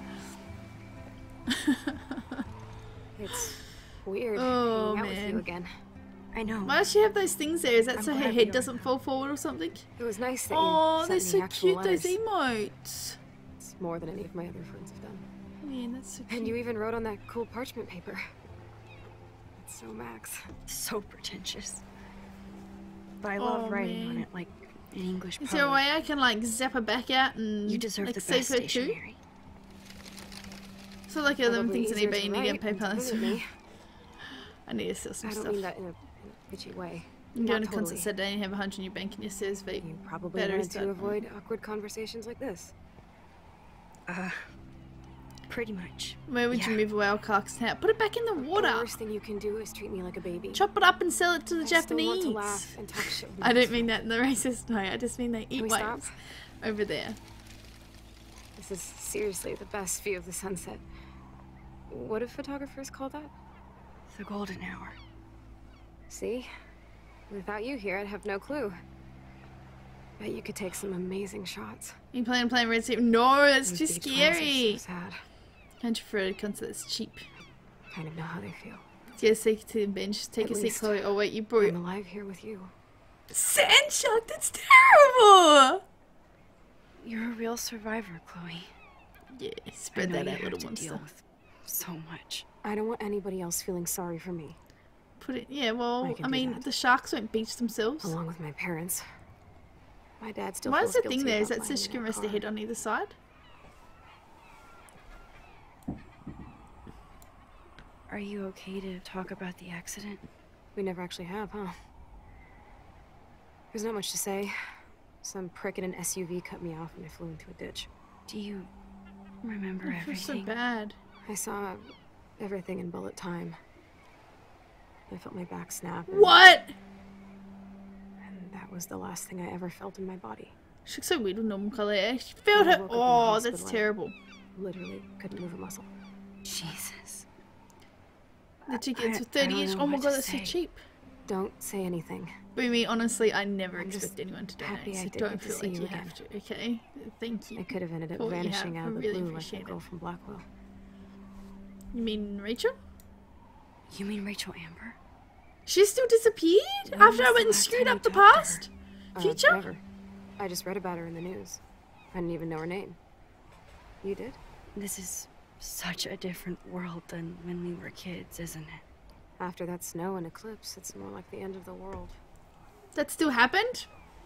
It's weird Oh, hanging out man. with you again. I know. Why does she have those things there? Is that I'm so her glad head we doesn't fall forward or something? It was nice that Oh, you they're sent me so actual cute, those letters. emotes. It's more than any of my other friends have done. Man, that's so cute. And you even wrote on that cool parchment paper. It's so Max. So pretentious. But I love Oh, writing man. on it like an English Is poet. there a way I can like zap her back out and You deserve like the save best her too? stationery. So like other Probably things I easier need, but to you need to write get than to PayPal. visit me. I need to sell some I don't stuff. mean that in a, in a bitchy way. You can go Not to concert totally. Saturday and have a hundred in your bank and your says vape. You probably batteries wanted to don't- avoid awkward conversations like this. Uh, pretty much. Where would you Yeah. move a whale carcass now? Put it back in the The water. worst thing you can do is treat me like a baby. Chop it up and sell it to the I still Japanese. want to laugh and talk shit with I you. don't mean that in the racist way. I just mean they eat we whales stop? over there. This is seriously the best view of the sunset. What do photographers call that? The golden hour. See? Without you here, I'd have no clue. Bet you could take some amazing shots. You plan on playing Red Sea? No, that's too Those beach ones are scary. So sad. Country for a concert that's cheap. Kind of know how they feel. Yeah, take to the bench. Take At a seat, least Chloe. Oh wait, you brought I'm alive here with you. sand shark. That's terrible. You're a real survivor, Chloe. Yeah, spread I know that you out, have little to monster. deal with so much. I don't want anybody else feeling sorry for me, Put it. Yeah, well, I I, can do mean, that. the sharks won't beach themselves. along with my parents. My dad still Why feels is the guilty thing there? Is about that so buying she me can that rest her car. head on either side? Are you okay to talk about the accident? We never actually have, huh? There's not much to say. Some prick in an S U V cut me off and I flew into a ditch. Do you remember I feel so everything? bad. I saw everything in bullet time. I felt my back snap. And, What? and that was the last thing I ever felt in my body. She looks so weird with normal colour. eh? She felt When I her. woke up in the Oh, hospital, that's I terrible. Literally couldn't move a muscle. Jesus. The tickets I- were I thirty don't each. know Oh my what god, to that's so say. cheap. Don't say anything. But I mean, honestly, I never I'm expect just anyone to happy donate, I so did don't get to feel see like you you again. have to. Okay, thank you. I could have ended up For what you vanishing have. out of I the really blue like appreciate that girl it. from Blackwell. You mean Rachel? You mean Rachel Amber? She still disappeared When after I was went the and last screwed time up you the talked to past? Uh, Future? Never. I just read about her in the news. I didn't even know her name. You did? This is such a different world than when we were kids, isn't it? After that snow and eclipse, it's more like the end of the world. That still happened?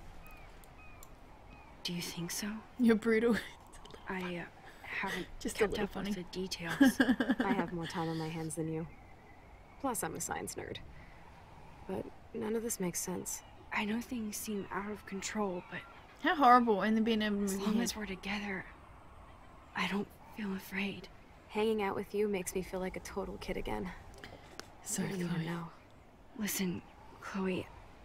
Do you think so? You're brutal. I uh, haven't Just a kept little up funny. with the details. I have more time on my hands than you. Plus, I'm a science nerd. But none of this makes sense. I know things seem out of control, but How horrible, and then being able to as move long your as head. we're together, I don't feel afraid. Hanging out with you makes me feel like a total kid again. So I don't even Chloe. know. Listen, Chloe,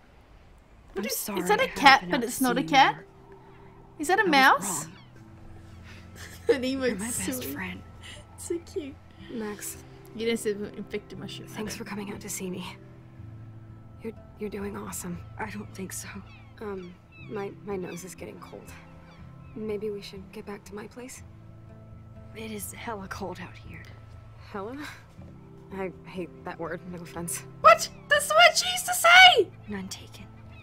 I'm is, sorry. is that a I cat, haven't but been it's not a out to cat? see you Is that a more. I mouse? was wrong. An You're emote's my best sweet. friend. So cute. Max, You know, it's an infected mushroom. thanks for coming out to see me. You're you're doing awesome. I don't think so. Um, my my nose is getting cold. Maybe we should get back to my place. It is hella cold out here. Hella? I hate that word. No offense. What? That's the word she used to say! None taken.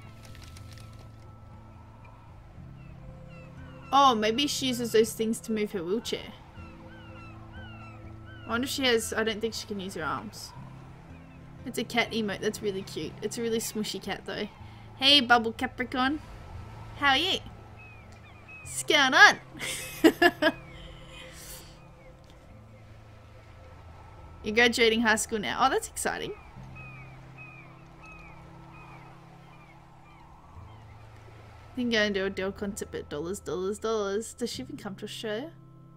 Oh, maybe she uses those things to move her wheelchair. I wonder if she has... I don't think she can use her arms. It's a cat emote. That's really cute. It's a really smushy cat, though. Hey, Bubble Capricorn. How are you? What's going on? You're graduating high school now. Oh, that's exciting. Then go and do a deal concert at dollars, dollars, dollars. Does she even come to Australia?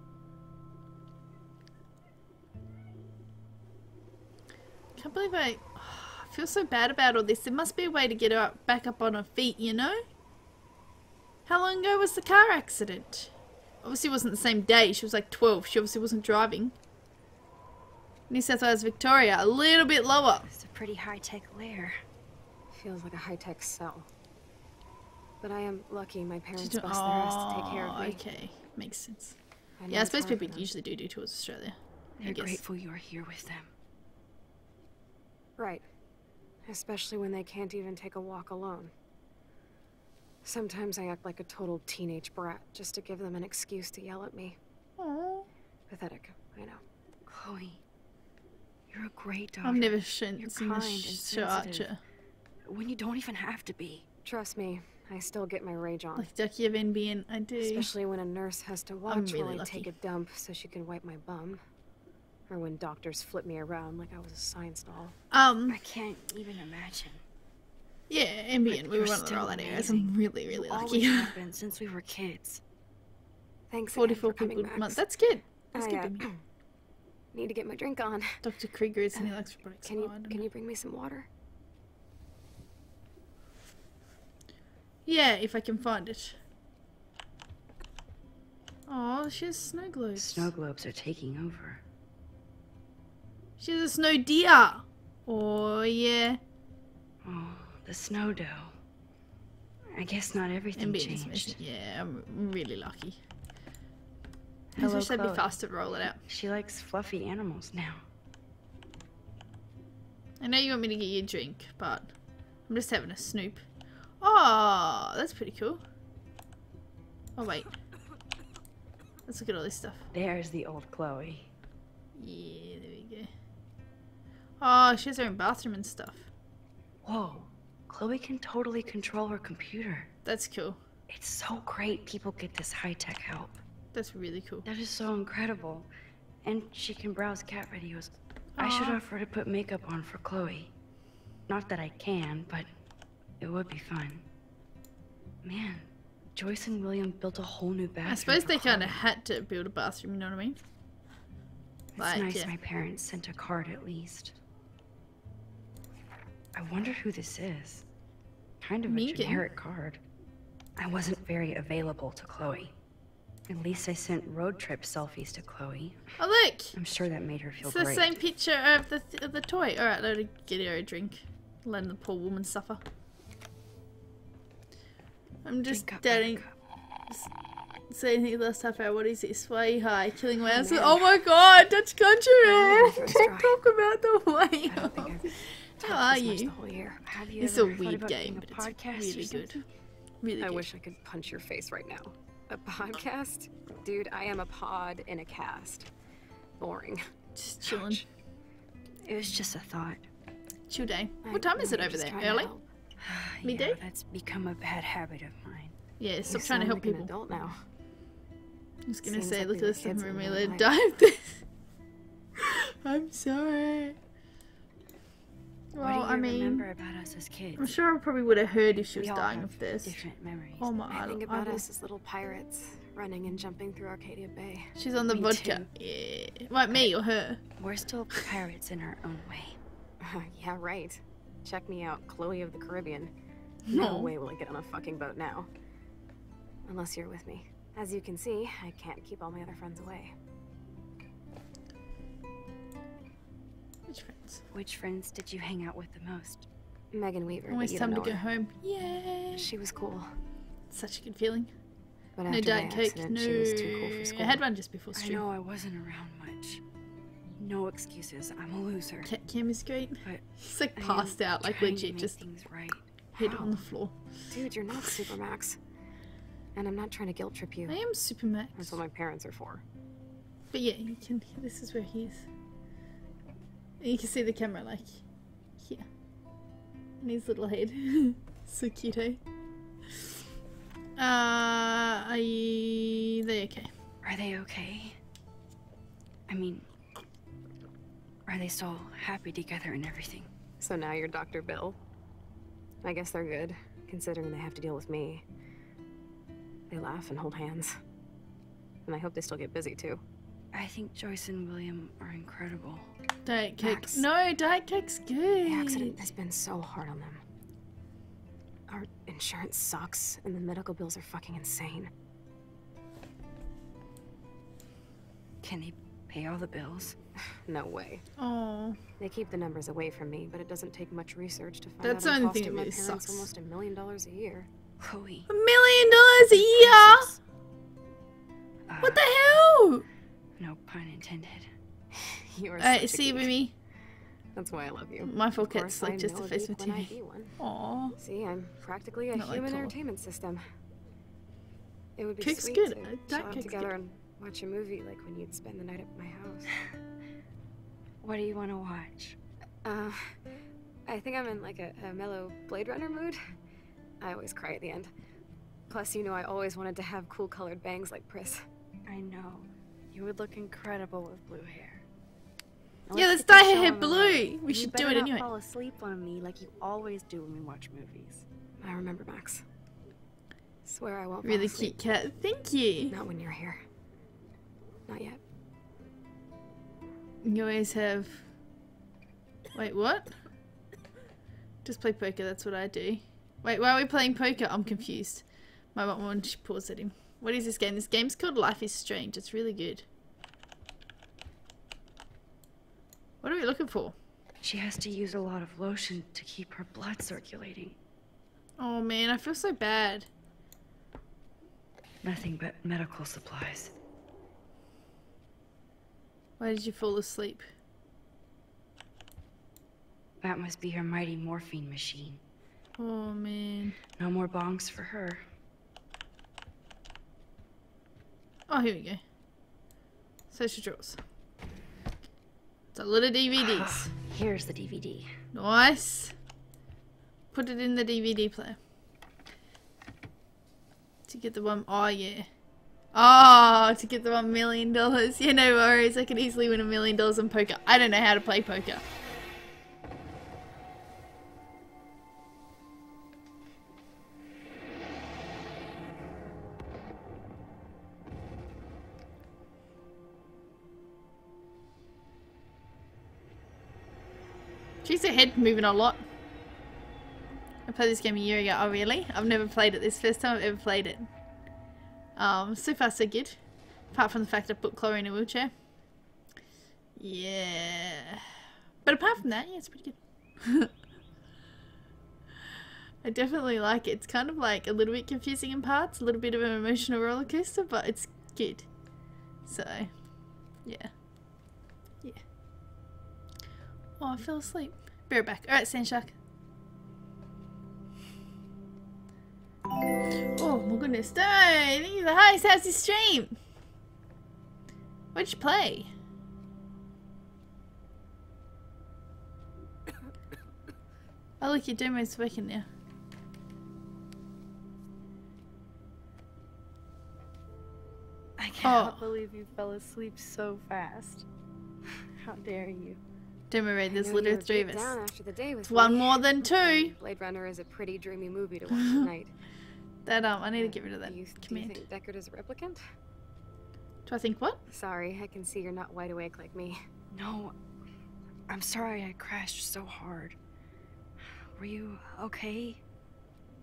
Can't believe I, oh, I feel so bad about all this. There must be a way to get her up, back up on her feet, you know? How long ago was the car accident? Obviously it wasn't the same day. She was like twelve. She obviously wasn't driving. New South Wales, Victoria, a little bit lower. It's a pretty high-tech lair. Feels like a high-tech cell. But I am lucky my parents Did bust you- their ass to take care of me. Okay, makes sense. I know Yeah, I it's suppose hard for people them. usually do do tours of Australia. I They're guess. grateful you're here with them. Right. Especially when they can't even take a walk alone. Sometimes I act like a total teenage brat just to give them an excuse to yell at me. Aww. Pathetic, I know. Chloe, you're a great daughter. I've never shown, You're seen kind this and show sensitive. Archer. When you don't even have to be. Trust me, I still get my rage on. Like Ducky of Enbian, I do. Especially when a nurse has to watch really while I lucky. take a dump so she can wipe my bum. Or when doctors flip me around like I was a science doll. Um, I can't even imagine. yeah, Enbian. But We were you're one of the still rollout areas. amazing. I'm really, really You lucky. always have been since we were kids. Thanks again forty-four for coming, people a Max. month. That's good. That's I, good, uh, baby. Need to get my drink on. Doctor Krieger is and he likes robotics. Can you Oh, I don't can know. you bring me some water? Yeah, if I can find it. Oh, she has snow globes. Snow globes are taking over. She has a snow deer. Oh, yeah. Oh, the snow dough. I guess not everything Enbian is changed. missing. Yeah, I'm really lucky. I Hello, wish they'd be Chloe. faster to roll it out. She likes fluffy animals now. I know you want me to get you a drink, but I'm just having a snoop. Oh, that's pretty cool. Oh, wait. Let's look at all this stuff. There's the old Chloe. Yeah, there we go. Oh, she has her own bathroom and stuff. Whoa, Chloe can totally control her computer. That's cool. It's so great people get this high-tech help. That's really cool. That is so incredible. And she can browse cat videos. I should Aw. offer to put makeup on for Chloe. Not that I can, but it would be fun. Man, Joyce and William built a whole new bathroom. I suppose for they kind of Chloe. had to build a bathroom, you know what I mean? It's Like, nice yeah. my parents sent a card at least. I wonder who this is. Kind of a Megan. generic card. I wasn't very available to Chloe. At least I sent road trip selfies to Chloe. Oh, look! I'm sure that made her feel It's the great. same picture of the, th of the toy. Alright, let her get her a drink. Letting the poor woman suffer. I'm just Drink up, doubting. buttercup. Saying he last half hour. What is this? Way high, killing whales. Oh my god, Dutch country! my throat's dry. Talk about the I don't think whale. I've How talked are this much you? the whole year. Have you It's a ever thought weird about game, doing but a it's podcast or really good. something? Really I good. wish I could punch your face right now. A podcast? Dude, I am a pod in a cast. Boring. Just chilling. It was just a thought. Chill day. I What time know is it you're over just there? trying to Early? help. Midday? Yeah, that's become a bad habit of mine. Yeah, stop You trying to sound help like an people. adult now. I was gonna Seems say, like look at we were this stuff kids and in we real let life. dive this. I'm sorry. What Well, do you I mean, remember about us as kids? I'm sure I probably would have heard if she was We all dying have of this. different memories. Oh my I think I about will- us as little pirates, running and jumping through Arcadia Bay. She's on the Me vodka. too. Yeah. Like me or her. We're still pirates in our own way. Yeah, right. Check me out, Chloe of the Caribbean. No No. way will I get on a fucking boat now. Unless you're with me. As you can see, I can't keep all my other friends away. Which friends? Which friends did you hang out with the most? Megan Weaver, Almost but you time don't to know go her. home. Yay! She was cool. Such a good feeling. But No after Diet my Coke, accident, no. she was too cool for school. I had one just before I stream. know I wasn't around much. No excuses. I'm a loser. Cat Cam is great. But He's like I am passed out, like trying to legit, make just things right. head How? on the floor. Dude, you're not Supermax. And I'm not trying to guilt trip you. I am Supermax. That's what my parents are for. But yeah, you can. This is where he is. And you can see the camera like here, and his little head. So cute, eh? Uh, are you, they okay? Are they okay? I mean, are they still happy together and everything? So now you're Doctor Bill. I guess they're good, considering they have to deal with me. They laugh and hold hands. And I hope they still get busy too. I think Joyce and William are incredible. Diet Coke. Max. No, Diet Coke's good. The accident has been so hard on them. Our insurance sucks, and the medical bills are fucking insane. Can they pay all the bills? No way. Oh, They keep the numbers away from me, but it doesn't take much research to find That's out the I'm only thing costing that my really parents sucks. almost a million dollars a year. Chloe. a million dollars a year. Uh, What the hell? No pun intended. You are Alright, such a see you, geek. Mimi. That's why I love you. My fault, Of cat's course, I like just know a a face geek with when I T V. be one. Aw. See, I'm practically a Not like human Cole. entertainment system. It would be Coke's sweet good. to Uh, chill Diet out Coke's together good. and watch a movie like when you'd spend the night at my house. What do you want to watch? Uh, I think I'm in like a, a mellow Blade Runner mood. I always cry at the end. Plus, you know, I always wanted to have cool colored bangs like Pris. I know. You would look incredible with blue hair. Yeah, let's get this dye her show hair on the blue. road. We You should do better it not anyway. fall asleep on me like you always do when we watch movies. I remember, Max. Swear I won't fall Really asleep. cute cat. Thank you. Not when you're here. Not yet. You always have. Wait, what? Just play poker. That's what I do. Wait, why are we playing poker? I'm confused. My mom wanted to pause at him. What is this game? This game's called Life is Strange. It's really good. What are we looking for? She has to use a lot of lotion to keep her blood circulating. Oh man, I feel so bad. Nothing but medical supplies. Why did you fall asleep? That must be her mighty morphine machine. Oh man. No more bongs for her. Oh, here we go. Social drawers. It's a lot of D V Ds. Here's the D V D. Nice. Put it in the D V D player. To get the one, oh yeah. Oh, to get the one million dollars. Yeah, no worries. I could easily win a million dollars in poker. I don't know how to play poker. She's ahead, moving a lot. I played this game a year ago. Oh really? I've never played it. This is the first time I've ever played it. Um, so far so good. Apart from the fact I put Chloe in a wheelchair. Yeah. But apart from that, yeah, it's pretty good. I definitely like it. It's kind of like a little bit confusing in parts. A little bit of an emotional roller coaster, but it's good. So, yeah. Yeah. Oh, I fell asleep. Be right back. Alright, Sand Shark. Oh my goodness. No! Thank you for the highest. How's your stream? What'd you play? Oh look, your demo's working now. I cannot Oh. believe you fell asleep so fast. How dare you? Demo raid, there's I know literally you were three of beat us. down after the day with It's one me. more than two. Blade Runner is a pretty dreamy movie to watch tonight. That um, I need to get rid of that Do you, do you command. think Deckard is a replicant? Do I think what? Sorry, I can see you're not wide awake like me. No, I'm sorry I crashed so hard. Were you okay?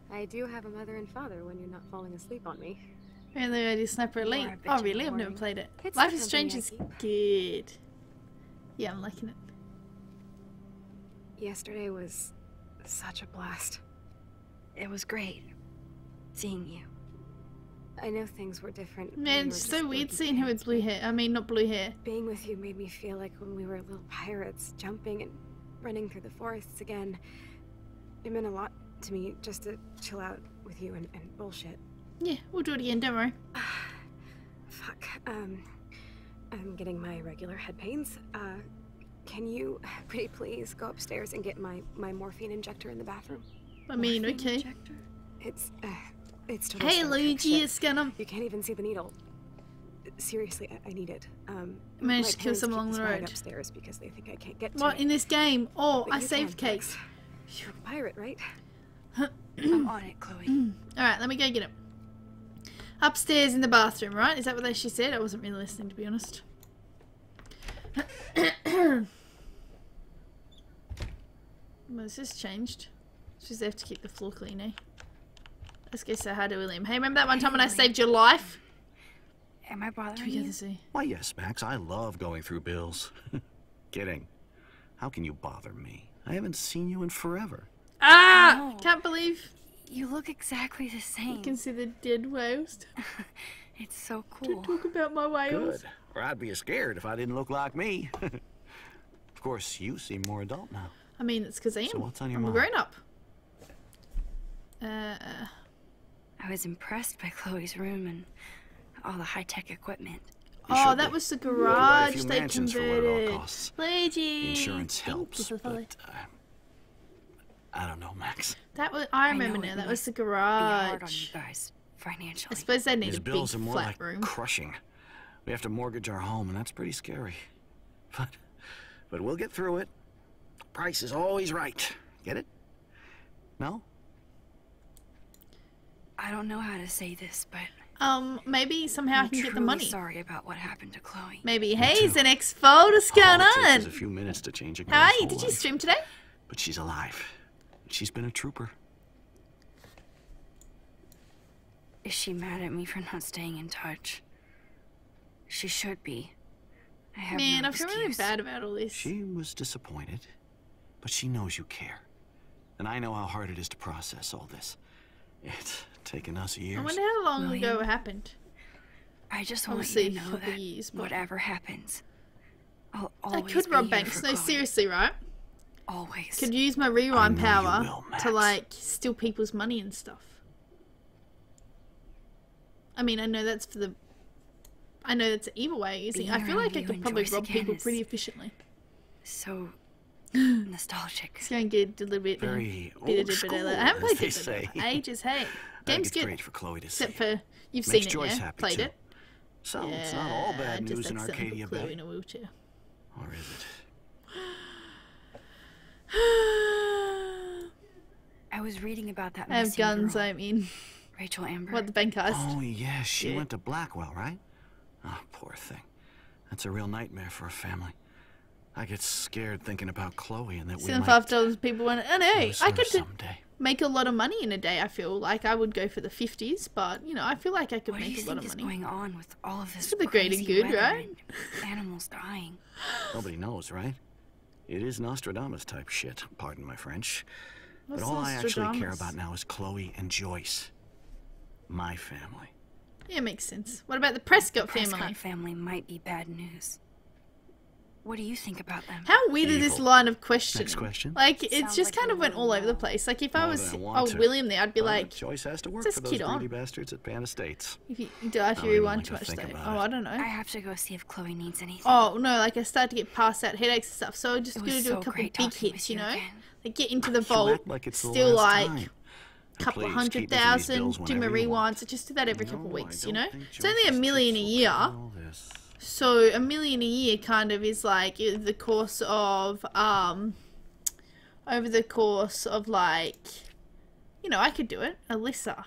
I do have a mother and father when you're not falling asleep on me. Apparently I do Sniper Elite. a bitch Oh in really? the I've never morning. played it. It's Life the is Strange company I is keep. good. Yeah, I'm liking it. Yesterday was such a blast. It was great seeing you. I know things were different. when Man, we were it's just so weird working seeing her kids, with blue hair. I mean, not blue hair. Being with you made me feel like when we were little pirates, jumping and running through the forests again. It meant a lot to me just to chill out with you and, and bullshit. Yeah, we'll do it again, don't worry. Fuck. Um, I'm getting my regular head pains. Uh, can you, pretty please, go upstairs and get my, my morphine injector in the bathroom? I mean, Morphine okay. Injector? It's, uh, it's totally Hey Star Trek Luigi, shit. it's gonna... You can't even see the needle. Seriously, I, I need it. Um, Managed my to kill parents someone keep along this the ride road. upstairs because they think I can't get to What, it. in this game? Oh, But I you saved can, Kate. Max. You're a pirate, right? I'm on it, Chloe. Alright, let me go get it. Upstairs in the bathroom, right? Is that what she said? I wasn't really listening, to be honest. Well, this has changed. She's there to keep the floor clean, eh? Let's go say hi to William. Hey, remember that one time when I saved your life? Am I bothering Can we go you? to see? Why, yes, Max. I love going through bills. Kidding. How can you bother me? I haven't seen you in forever. Ah! No. Can't believe You look exactly the same. you can see the dead whales. It's so Don't cool. talk about my whales. Good. Or I'd be scared if I didn't look like me. Of course, you seem more adult now. I mean, it's because I am. So what's on your I'm a mind? grown up. Uh, I was impressed by Chloe's room and all the high-tech equipment. You oh, should that be. was the Buy a garage few they mansions for what it all converted. costs. Luigi. The insurance Thank you helps, for following. but uh, I don't know, Max. That was. I remember know now. it That was must the Be hard on garage. you guys financially. I suppose they need These a big bills are more flat like room. crushing. We have to mortgage our home, and that's pretty scary. But, but we'll get through it. Price is always right. Get it? No? I don't know how to say this, but Um, maybe somehow I'm I can get the truly money. sorry about what happened to Chloe. Maybe. Me Hey, too. it's an X-Fold. What's going All it takes is on? a few minutes to change a How are girl's you? whole Did you life. stream today? But she's alive. She's been a trooper. Is she mad at me for not staying in touch? She should be. I have Man, no I feel excuse. really bad about all this. She was disappointed, but she knows you care. And I know how hard it is to process all this. It's taken us years. I wonder how long William, ago it happened. I just want Obviously, you to a know couple that years, but- whatever happens, I'll I always could be rob here banks. for No, Chloe. seriously, right? Always. Could use my I rewind know you power will, Max. to like steal people's money and stuff. I mean, I know that's for the. I know that's an evil way of using. Being I feel around like I you could and probably Joyce rob again people is- pretty efficiently. So nostalgic. It's going to get a little bit. Very uh, bit old of- school, I haven't as played they it say. for ages. Hey, I think game's it's good. great for Chloe to see. Except for you've Makes seen it, Joyce yeah? happy, Played too. it. So yeah, it's not all bad just news in accidentally Arcadia put Chloe Bay. in a wheelchair. Or is it? I was reading about that I have missing guns. girl, I mean, Rachel Amber. what the bank heist? Oh, yeah, she Yeah. went to Blackwell, right? Oh, poor thing. That's a real nightmare for a family. I get scared thinking about Chloe and that we Seven might five dollars people want. I know. lose I her could do- someday. make a lot of money in a day. I feel like I would go for the fifties, but you know, I feel like I could What do make you a lot think of is money. going on with all of this for the greater crazy good, weather right? and animals dying? Nobody knows, right? It is Nostradamus type shit, pardon my French. What's but all I actually care Nostradamus? about now is Chloe and Joyce. My family. Yeah, makes sense. What about the Prescott, Prescott family? family might be bad news. What do you think about them? How weird is this Evil. line of questioning? Next question. Like, it's Sounds just like kind you of went all wanna over the know. place. Like, if I More was than I want oh to. William there, I'd be But like, Joyce has to work just for those kid on. greedy bastards at Pan Estates. if you you die if I you don't even rewind like too to much think though. about Oh, it. I don't know. I have to go see if Chloe needs anything. Oh no, like I start to get past that headaches and stuff. So I just It gonna was do so a couple great big talking hits, with you you know, again. like get into the You vault, act like it's the still last like time. And couple of please, hundred keep me from these thousand, bills do my whenever you want. rewinds. I just do that every couple of No, I weeks, you don't know. think It's only a Joyce's million a tips will year. cover all this. So a million a year kind of is like over the course of um over the course of like, you know, I could do it. Alyssa.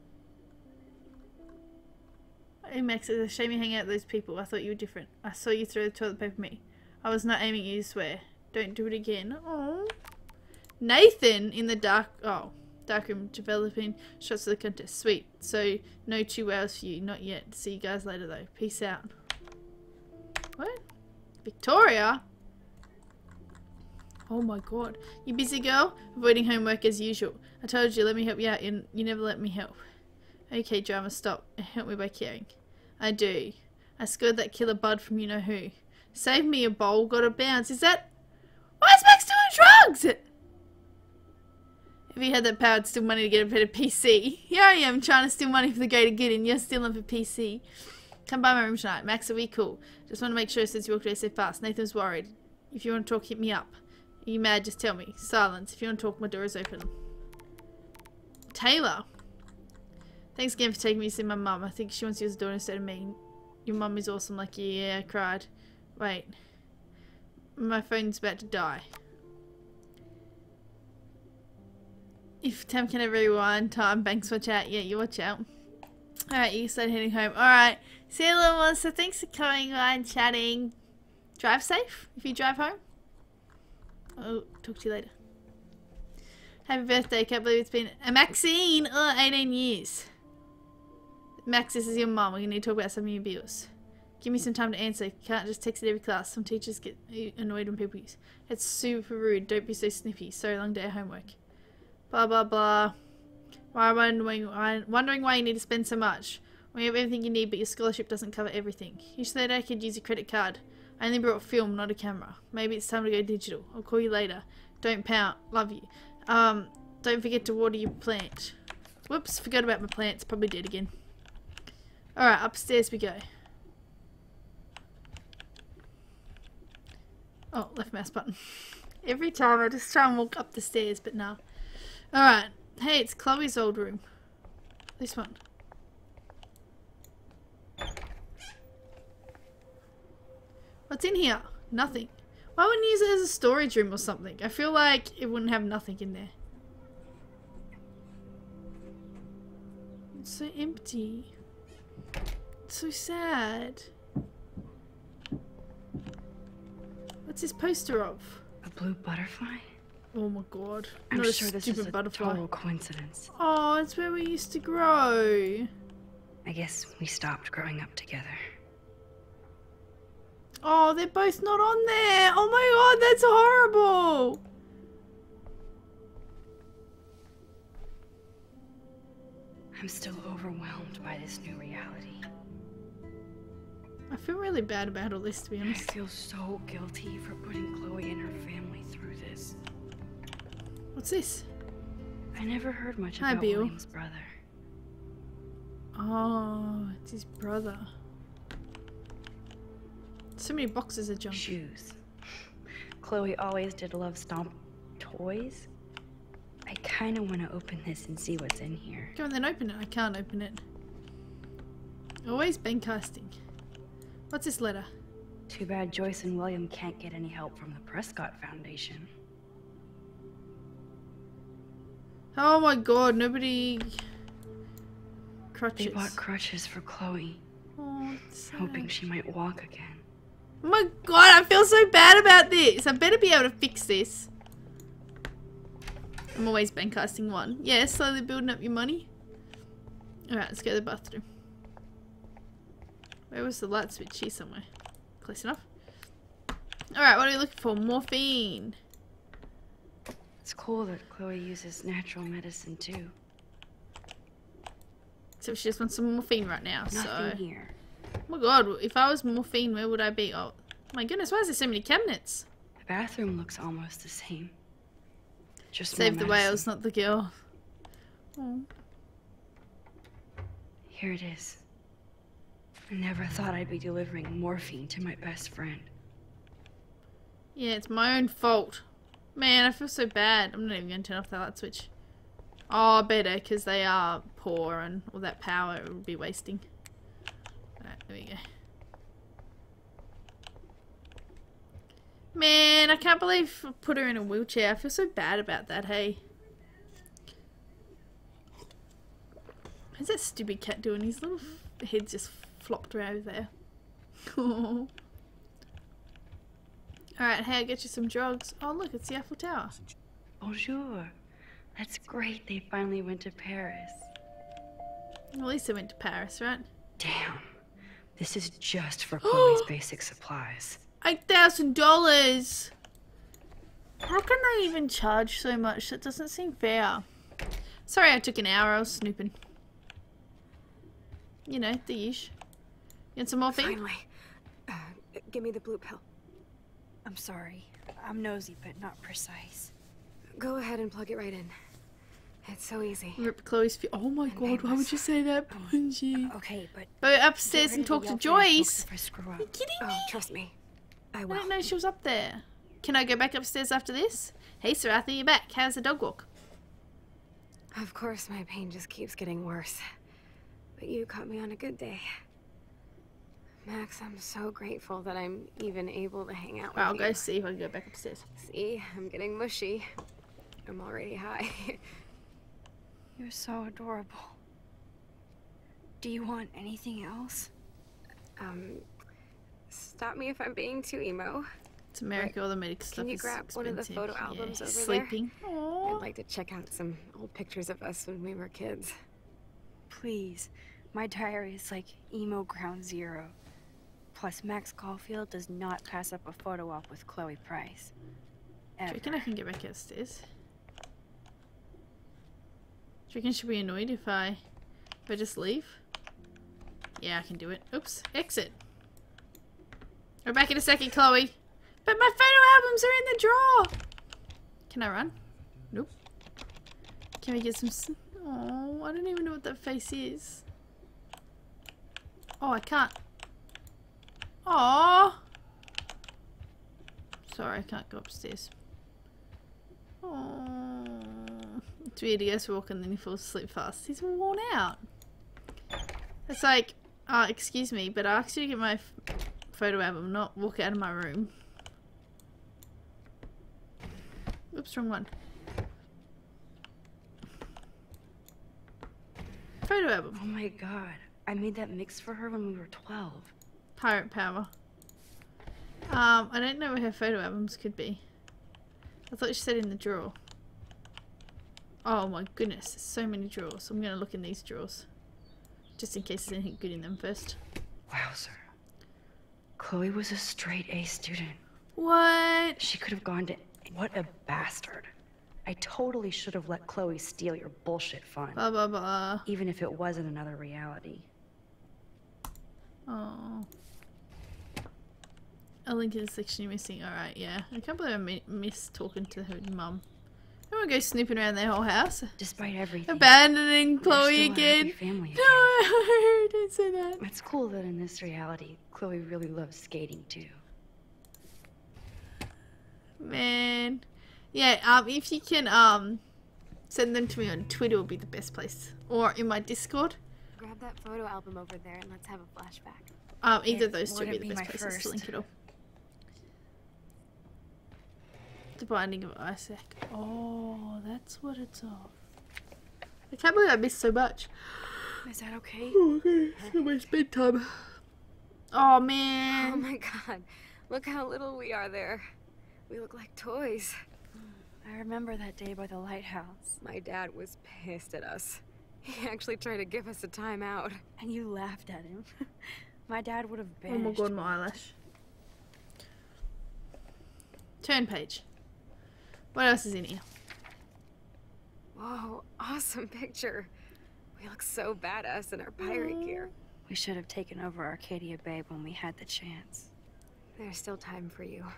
Hey Max, it's a shame you hang out with those people. I thought you were different. I saw you throw the toilet paper at me. I was not aiming at you, swear. Don't do it again. Oh. Nathan in the dark. Oh. Darkroom developing shots of the contest. Sweet. So, no two hours for you. Not yet. See you guys later, though. Peace out. What? Victoria? Oh my god. You busy, girl? Avoiding homework as usual. I told you, let me help you out, and you never let me help. Okay, drama, stop. Help me by caring. I do. I scored that killer bud from you know who. Save me a bowl, gotta bounce. Is that... Why is Max doing drugs? If you had that power, I'd steal money to get a better P C. Here I am, trying to steal money for the greater good, and you're stealing for P C. Come by my room tonight. Max, are we cool? Just want to make sure since you walked away so fast. Nathan's worried. If you want to talk, hit me up. Are you mad? Just tell me. Silence. If you want to talk, my door is open. Taylor. Thanks again for taking me to see my mum. I think she wants you as a daughter instead of me. Your mum is awesome like you. Yeah, I cried. Wait. My phone's about to die. If Tam can ever rewind time, Banks, watch out. Yeah, you watch out. Alright, you start heading home. Alright. See you, little one. So thanks for coming by and chatting. Drive safe if you drive home. I'll talk to you later. Happy birthday. Can't believe it's been a Maxine. Oh, eighteen years. Max, this is your mum. We need to talk about some of your bills. Give me some time to answer. You can't just text it every class. Some teachers get annoyed when people use. It's super rude. Don't be so snippy. Sorry, long day of homework. Blah, blah, blah. Why am I wondering, wondering why you need to spend so much? We have everything you need, but your scholarship doesn't cover everything. You said I could use a credit card. I only brought film, not a camera. Maybe it's time to go digital. I'll call you later. Don't pout. Love you. Um, don't forget to water your plant. Whoops, forgot about my plants. Probably dead again. Alright, upstairs we go. Oh, left mouse button. Every time I just try and walk up the stairs, but no. Alright. Hey, it's Chloe's old room. This one. What's in here? Nothing. Why wouldn't you use it as a storage room or something? I feel like it wouldn't have nothing in there. It's so empty. It's so sad. What's this poster of? A blue butterfly? Oh my god. I'm Not sure a this is a butterfly. total coincidence. Oh, it's where we used to grow. I guess we stopped growing up together. Oh, they're both not on there. Oh my god, that's horrible. I'm still overwhelmed by this new reality. I feel really bad about all this, to be honest. I feel so guilty for putting Chloe and her family through this. What's this? I never heard much Hi, about Bill. William's brother. Oh, it's his brother. So many boxes of junk. Shoes. Chloe always did love stomp toys. I kind of want to open this and see what's in here. Go on then, open it. I can't open it. Always been casting. What's this letter? Too bad Joyce and William can't get any help from the Prescott Foundation. Oh my god, nobody... Crutches. They bought crutches for Chloe. Oh, that's sad. Hoping she might walk again. Oh my god, I feel so bad about this. I better be able to fix this. I'm always bank casting one. Yeah, slowly building up your money. Alright, let's go to the bathroom. Where was the light switch? Here somewhere. Close enough. Alright, what are we looking for? Morphine. It's cool that Chloe uses natural medicine too. Except she just wants some morphine right now, Nothing so... here. Oh my god, if I was morphine, where would I be? Oh my goodness, why is there so many cabinets? The bathroom looks almost the same. Just Save more the medicine. whales, not the girl. Oh. Here it is. I never thought I'd be delivering morphine to my best friend. Yeah, it's my own fault. Man, I feel so bad. I'm not even going to turn off the light switch. Oh, better, because they are poor and all that power it would be wasting. Alright, there we go. Man, I can't believe I put her in a wheelchair. I feel so bad about that, hey. What's that stupid cat doing? His little head just flopped right over there. Alright, hey, I'll get you some drugs. Oh, look, it's the Eiffel Tower. Bonjour. That's great they finally went to Paris. At least they went to Paris, right? Damn. This is just for Chloe's basic supplies. Eight thousand dollars. How can they even charge so much? That doesn't seem fair. Sorry, I took an hour. I was snooping. You know, the ish. You want some morphine? Finally. Uh, give me the blue pill. I'm sorry. I'm nosy, but not precise. Go ahead and plug it right in. It's so easy. Rip Chloe's feet. Oh my and god, painless. Why would you say that, Bungie? Okay, but... Go upstairs and talk to Joyce. If I screw up. Are you kidding oh, me? Trust me. I will. I didn't know she was up there. Can I go back upstairs after this? Hey, Saratha, you're back. How's the dog walk? Of course, my pain just keeps getting worse. But you caught me on a good day. Max, I'm so grateful that I'm even able to hang out with I'll you. go see if I can go back upstairs. See, I'm getting mushy. I'm already high. You're so adorable. Do you want anything else? Um, stop me if I'm being too emo. It's America, all the medic stuff Can you is grab expensive. one of the photo albums yeah, over sleeping. there? Aww. I'd like to check out some old pictures of us when we were kids. Please. My diary is like emo ground zero. Plus, Max Caulfield does not pass up a photo op with Chloe Price. Ever. Do you reckon I can get back upstairs? Do you reckon she'll be annoyed if I, if I just leave? Yeah, I can do it. Oops. Exit. We're back in a second, Chloe. But my photo albums are in the drawer. Can I run? Nope. Can we get some... Oh, I don't even know what that face is. Oh, I can't. Oh. Sorry, I can't go upstairs. Oh. It's weird, he goes to walk and then he falls asleep fast. He's worn out. It's like, uh, excuse me, but I asked you to get my f photo album, not walk out of my room. Oops, wrong one. Photo album. Oh my god. I made that mix for her when we were twelve. Pirate power. Um, I don't know where her photo albums could be. I thought she said in the drawer. Oh my goodness, there's so many drawers. I'm gonna look in these drawers. Just in case there's anything good in them first. Wowzer. Chloe was a straight A student. What? She could have gone to... What a bastard. I totally should have let Chloe steal your bullshit fun. Blah blah blah. Even if it wasn't another reality. Oh. A link in the section you're missing. Alright, yeah. I can't believe I mi missed talking to her mum. I don't want to go snooping around their whole house. Despite everything. Abandoning Chloe again. Family again. No, don't say that. It's cool that in this reality, Chloe really loves skating too. Man. Yeah, um, if you can, um, send them to me on Twitter would be the best place. Or in my Discord. Grab that photo album over there and let's have a flashback. Um, either of those two Wouldn't would be the be best my places first. to link it all. The Binding of Isaac. Oh, that's what it's of. I can't believe I missed so much. Is that okay? Oh, okay. It's almost bedtime. Oh, man. Oh my god. Look how little we are there. We look like toys. I remember that day by the lighthouse. My dad was pissed at us. He actually tried to give us a timeout. And you laughed at him. My dad would have Oh my banished god, me. my eyelash. Turn page. What else is in here? Whoa, awesome picture. We look so badass in our pirate gear. We should have taken over Arcadia Bay when we had the chance. There's still time for you.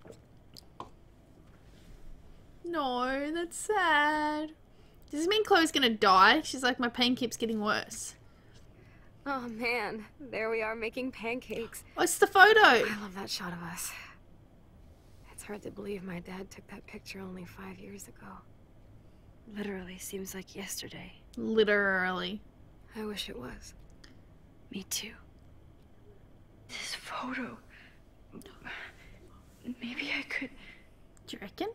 No, that's sad. Does this mean Chloe's gonna die? She's like, my pain keeps getting worse. Oh man, there we are making pancakes. What's the photo? I love that shot of us. It's hard to believe my dad took that picture only five years ago. Literally seems like yesterday. Literally. I wish it was. Me too. This photo... Maybe I could... Do you reckon?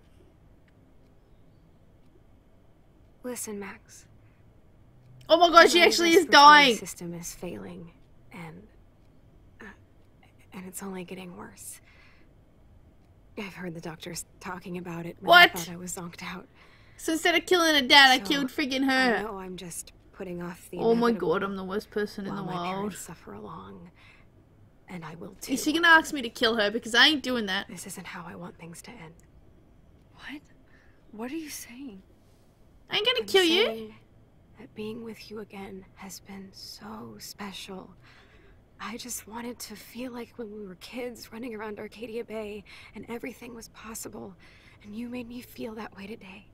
Listen, Max. Oh my god, she My actually is respiratory dying. System is failing, and uh, and it's only getting worse. I've heard the doctors talking about it. And What? I thought I was zonked out. So instead of killing her dad, I So, killed friggin' I her. know I'm just putting off the Oh my inevitable god, I'm the worst person in the while my world. parents suffer along, and I will too. Is she gonna ask me to kill her? Because I ain't doing that. This isn't how I want things to end. What? What are you saying? I ain't gonna I'm kill you. saying that being with you again has been so special. I just wanted to feel like when we were kids running around Arcadia Bay and everything was possible, and you made me feel that way today.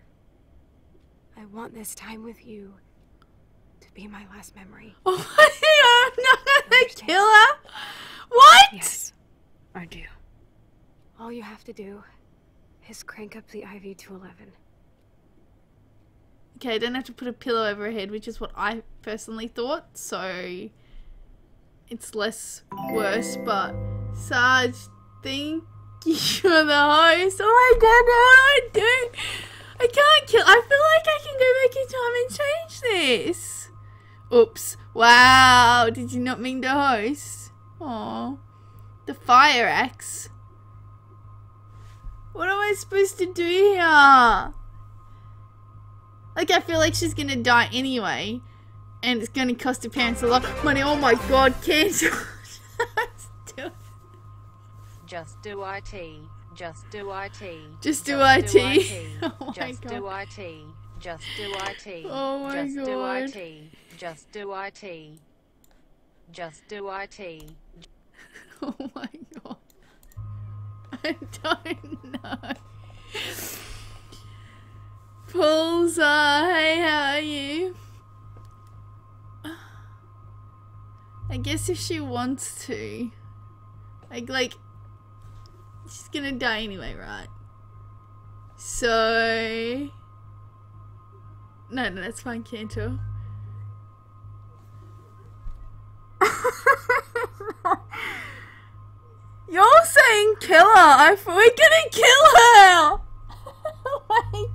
I want this time with you to be my last memory. Oh my god, I'm not gonna kill her. What? Yes, I do. All you have to do is crank up the I V to eleven. Okay, I don't have to put a pillow over her head, which is what I personally thought, so it's less worse, but Sarge, thank you for the host. Oh my god, what do I do? I can't kill. I feel like I can go back in time and change this. Oops. Wow. Did you not mean to host? Aw. The fire axe. What am I supposed to do here? Like, I feel like she's gonna die anyway. And it's gonna cost her parents a lot of money. Oh my god, cancel. Just do I T. Just do I T. Just do I T. Oh my Just god. do I T. Just do I T. Oh my Just do I god. T. Just do I T. Just do I T. Oh my god. I don't know. Pulsar, hey, how are you? I guess if she wants to. Like, like, she's gonna die anyway, right? So... No, no, that's fine, Cantor. You're saying kill her! I thought we're gonna kill her! Wait.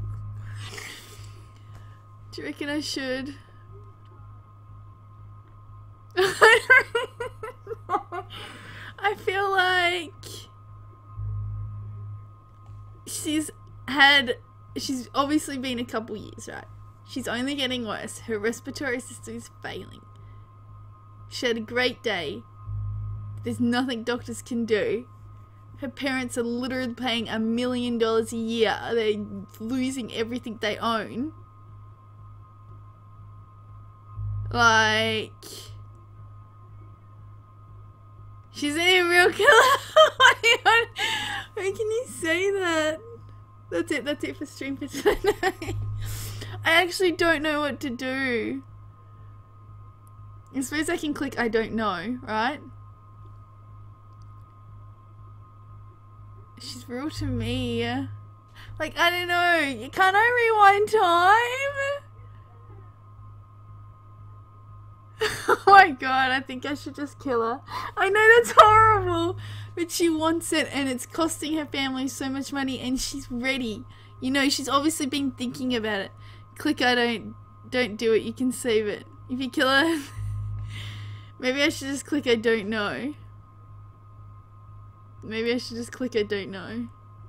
Do you reckon I should? I feel like she's had, she's obviously been a couple years, right? She's only getting worse. Her respiratory system is failing. She had a great day. There's nothing doctors can do. Her parents are literally paying a million dollars a year. They're losing everything they own. Like... She's a real killer. Oh my god. How can you say that? That's it. That's it for stream for tonight. I actually don't know what to do. I suppose I can click I don't know, right? She's real to me. Like, I don't know. Can't I rewind time? Oh my god, I think I should just kill her. I know that's horrible, but she wants it and it's costing her family so much money and she's ready. You know, she's obviously been thinking about it. Click I don't, don't do it, you can save it. If you kill her, maybe I should just click I don't know. Maybe I should just click I don't know.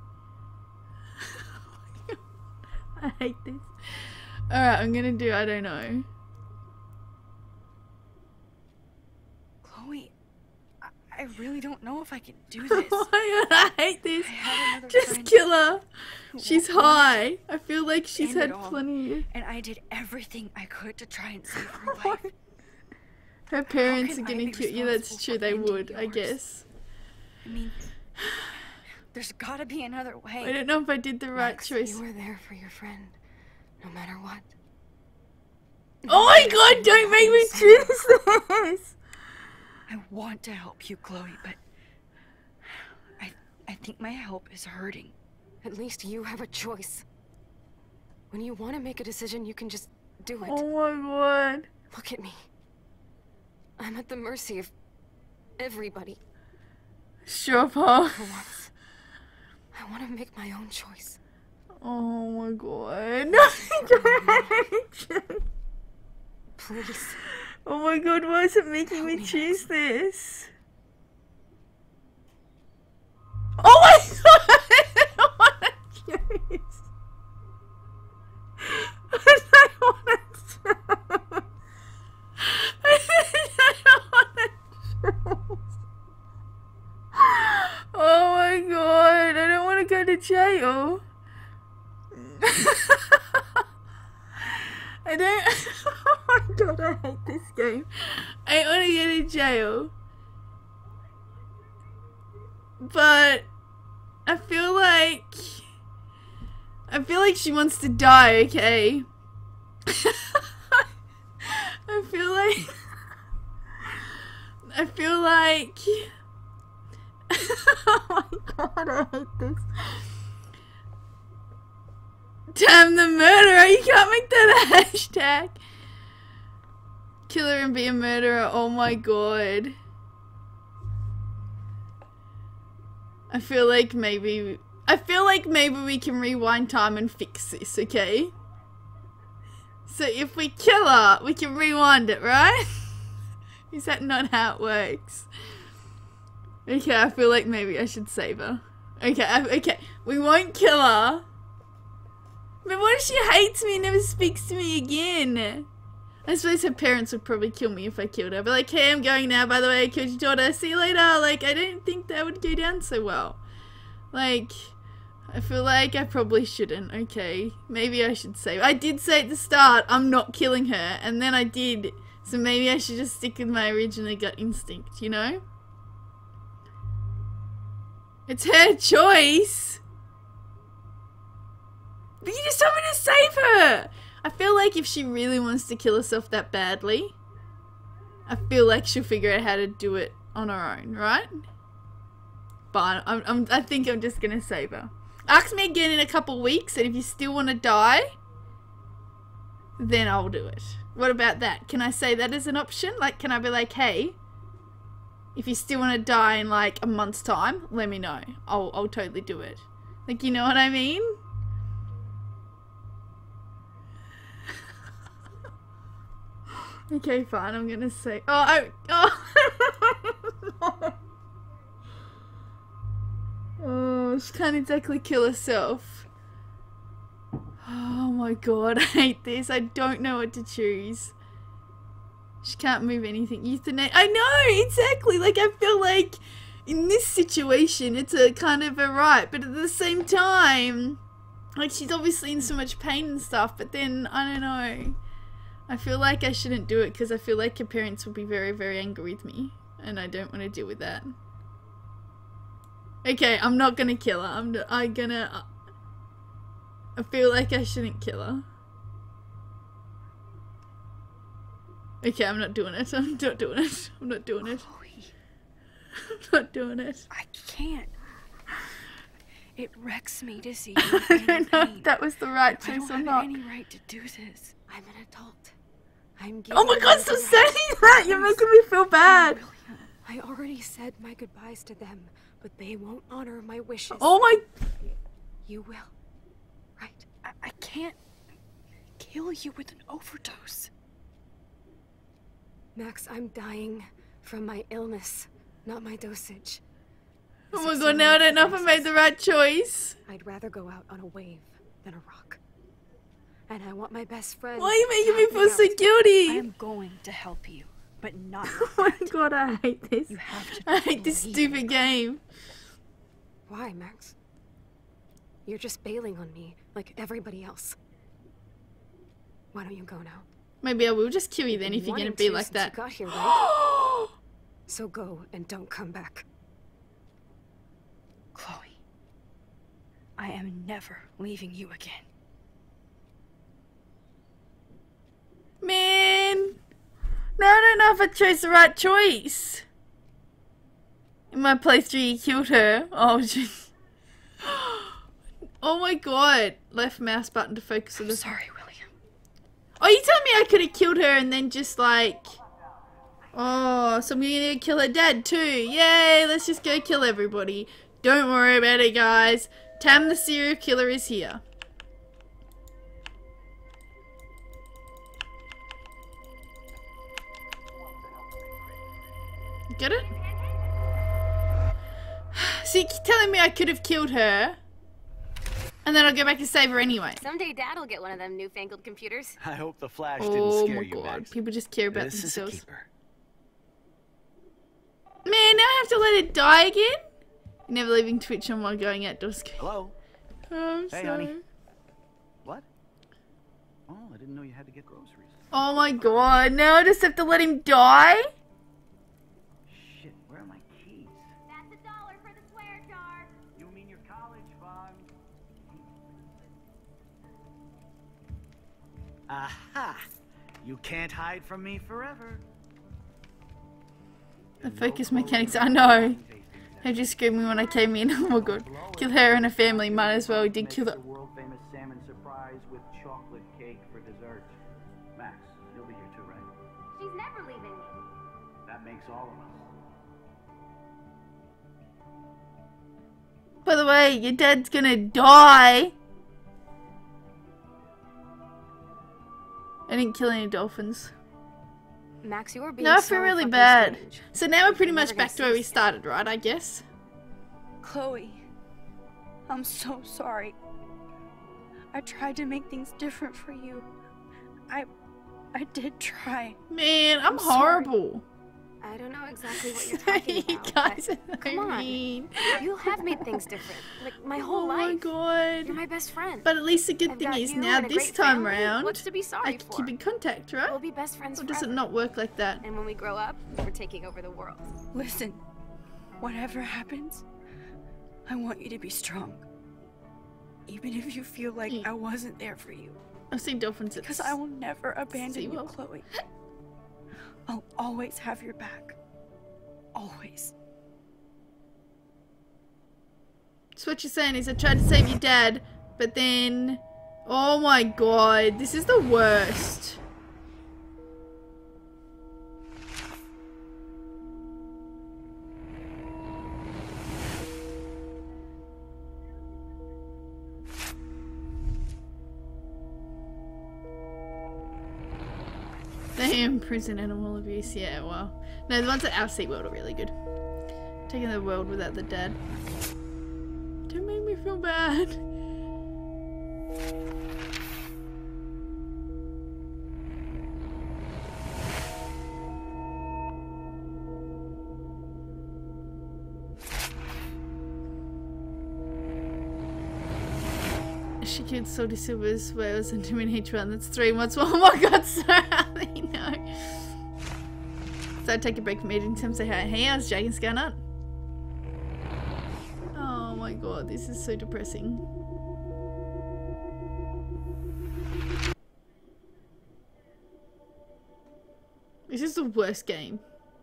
I hate this. Alright, I'm gonna do I don't know. Chloe, I, I really don't know if I can do this. Oh my god, I hate this. I Just kill her. She's high. I feel like she's had plenty. And I did everything I could to try and save her life. Her parents are gonna kill you. That's true, they would, I guess. I mean, there's gotta be another way. I don't know if I did the right Max, choice. You were there for your friend, no matter what. Oh my god, don't make me choose this! I want to help you, Chloe, but I, I think my help is hurting. At least you have a choice. When you want to make a decision, you can just do it. Oh my god. Look at me. I'm at the mercy of everybody. Sure, Paul. For once, I want to make my own choice. Oh my god. Please. Oh my god, why is it making me choose this? Oh my god! I wanna choose. jail. I don't. Oh my god, I hate this game. I don't want to get in jail. But I feel like. I feel like she wants to die, okay? I feel like. I feel like. Oh my god, I hate this. Tam the murderer, you can't make that a hashtag. Killer and be a murderer, oh my god. I feel like maybe, I feel like maybe we can rewind time and fix this, okay? So if we kill her, we can rewind it, right? Is that not how it works? Okay, I feel like maybe I should save her. Okay, I, okay, we won't kill her. But what if she hates me and never speaks to me again? I suppose her parents would probably kill me if I killed her. But like, hey, I'm going now, by the way, I killed your daughter, see you later. Like, I don't think that would go down so well. Like, I feel like I probably shouldn't, okay? Maybe I should save. I did say at the start, I'm not killing her, and then I did. So maybe I should just stick with my original gut instinct, you know? It's her choice. But you just told me to save her! I feel like if she really wants to kill herself that badly, I feel like she'll figure out how to do it on her own, right? But I'm, I'm, I think I'm just gonna save her. Ask me again in a couple weeks, and if you still want to die, then I'll do it. What about that? Can I say that as an option? Like, can I be like, hey, if you still want to die in like a month's time, let me know. I'll, I'll totally do it. Like, you know what I mean? Okay, fine. I'm gonna say. Oh, I. Oh. Oh, she can't exactly kill herself. Oh my god, I hate this. I don't know what to choose. She can't move anything. Euthanasia. I know, exactly. Like, I feel like in this situation, it's a kind of a right, but at the same time, like, she's obviously in so much pain and stuff, but then, I don't know. I feel like I shouldn't do it because I feel like her parents will be very, very angry with me, and I don't want to deal with that. Okay, I'm not gonna kill her. I'm, I'm gonna... I feel like I shouldn't kill her. Okay, I'm not doing it. I'm not doing it. I'm not doing it. Chloe. I'm not doing it. I can't. It wrecks me to see you in I don't know pain. if that was the right I choice don't or have not. any right to do this. I'm an adult. I'm Oh my god, stop saying that! You're making me feel bad! I already said my goodbyes to them, but they won't honor my wishes. Oh my... You will, right? I, I can't kill you with an overdose. Max, I'm dying from my illness, not my dosage. Oh my god, now I don't know if I made the right choice. I'd rather go out on a wave than a rock. And I want my best friend. Why are you making me feel so guilty? I am going to help you, but not Oh my god, I hate this. You have to I hate this stupid game. Why, Max? You're just bailing on me like everybody else. Why don't you go now? Maybe I will just kill you then if you're gonna be like that. You got here, right? So go and don't come back. Chloe, I am never leaving you again. Man, now I don't know if I chose the right choice. In my playthrough, you killed her. Oh, jeez. Oh my god. Left mouse button to focus on the. Sorry, William. Oh, you telling me I could have killed her and then just like. Oh, so I'm gonna kill her dad too. Yay, let's just go kill everybody. Don't worry about it, guys. Tam the serial killer is here. Get it? So you're telling me I could have killed her, and then I'll go back and save her anyway. Someday Dad'll get one of them newfangled computers. I hope the flash Oh didn't scare my you, god, Max. people just care about This is a themselves. keeper. Man, now I have to let it die again? Never leaving Twitch on while going outdoors. Hello? I'm Hey, sorry. honey. What? Oh, I didn't know you had to get groceries. Oh my god, now I just have to let him die? Shit, where are my keys? That's a dollar for the swear jar. You mean your college fund? Aha! You can't hide from me forever. The focus mechanics, I know. Heard you screaming when I came in. Oh my god. Kill her and her family, might as well. Did kill the world famous salmon surprise with chocolate cake for dessert. Max, you'll be here too, right? She's never leaving me. That makes all of us. By the way, your dad's gonna die. I didn't kill any dolphins. Max, you were being No, I so feel really fucking bad. strange. So now we're pretty You're much never gonna back to where see we us. started, right, I guess? Chloe, I'm so sorry. I tried to make things different for you. I, I did try. Man, I'm, I'm sorry. horrible. I don't know exactly what you're talking You about. guys are but so come on. mean. You have made things different. Like, my whole Oh life. my god. You're my best friend. But at least the good I've thing got is you now and a this great time family. round, What's to be sorry I can for? keep in contact, right? We'll be best friends Or does it forever. not work like that? And when we grow up, we're taking over the world. Listen, whatever happens, I want you to be strong. Even if you feel like Mm. I wasn't there for you. I've seen dolphins at Because I will never abandon you, SeaWorld. Chloe. I'll always have your back. Always. So what you're saying is I tried to save your dad, but then... Oh my god, this is the worst. Damn, prison animal abuse, yeah, wow. No, the ones at our SeaWorld are really good. Taking the world without the dad. Don't make me feel bad. She killed Salty Silvers where it was into in each one. That's three. What's one? Oh my god, sorry, no. So I take a break from eating Tim, say hi. Hey, how's Jake and Scarnut? Oh my god, this is so depressing. This is the worst game.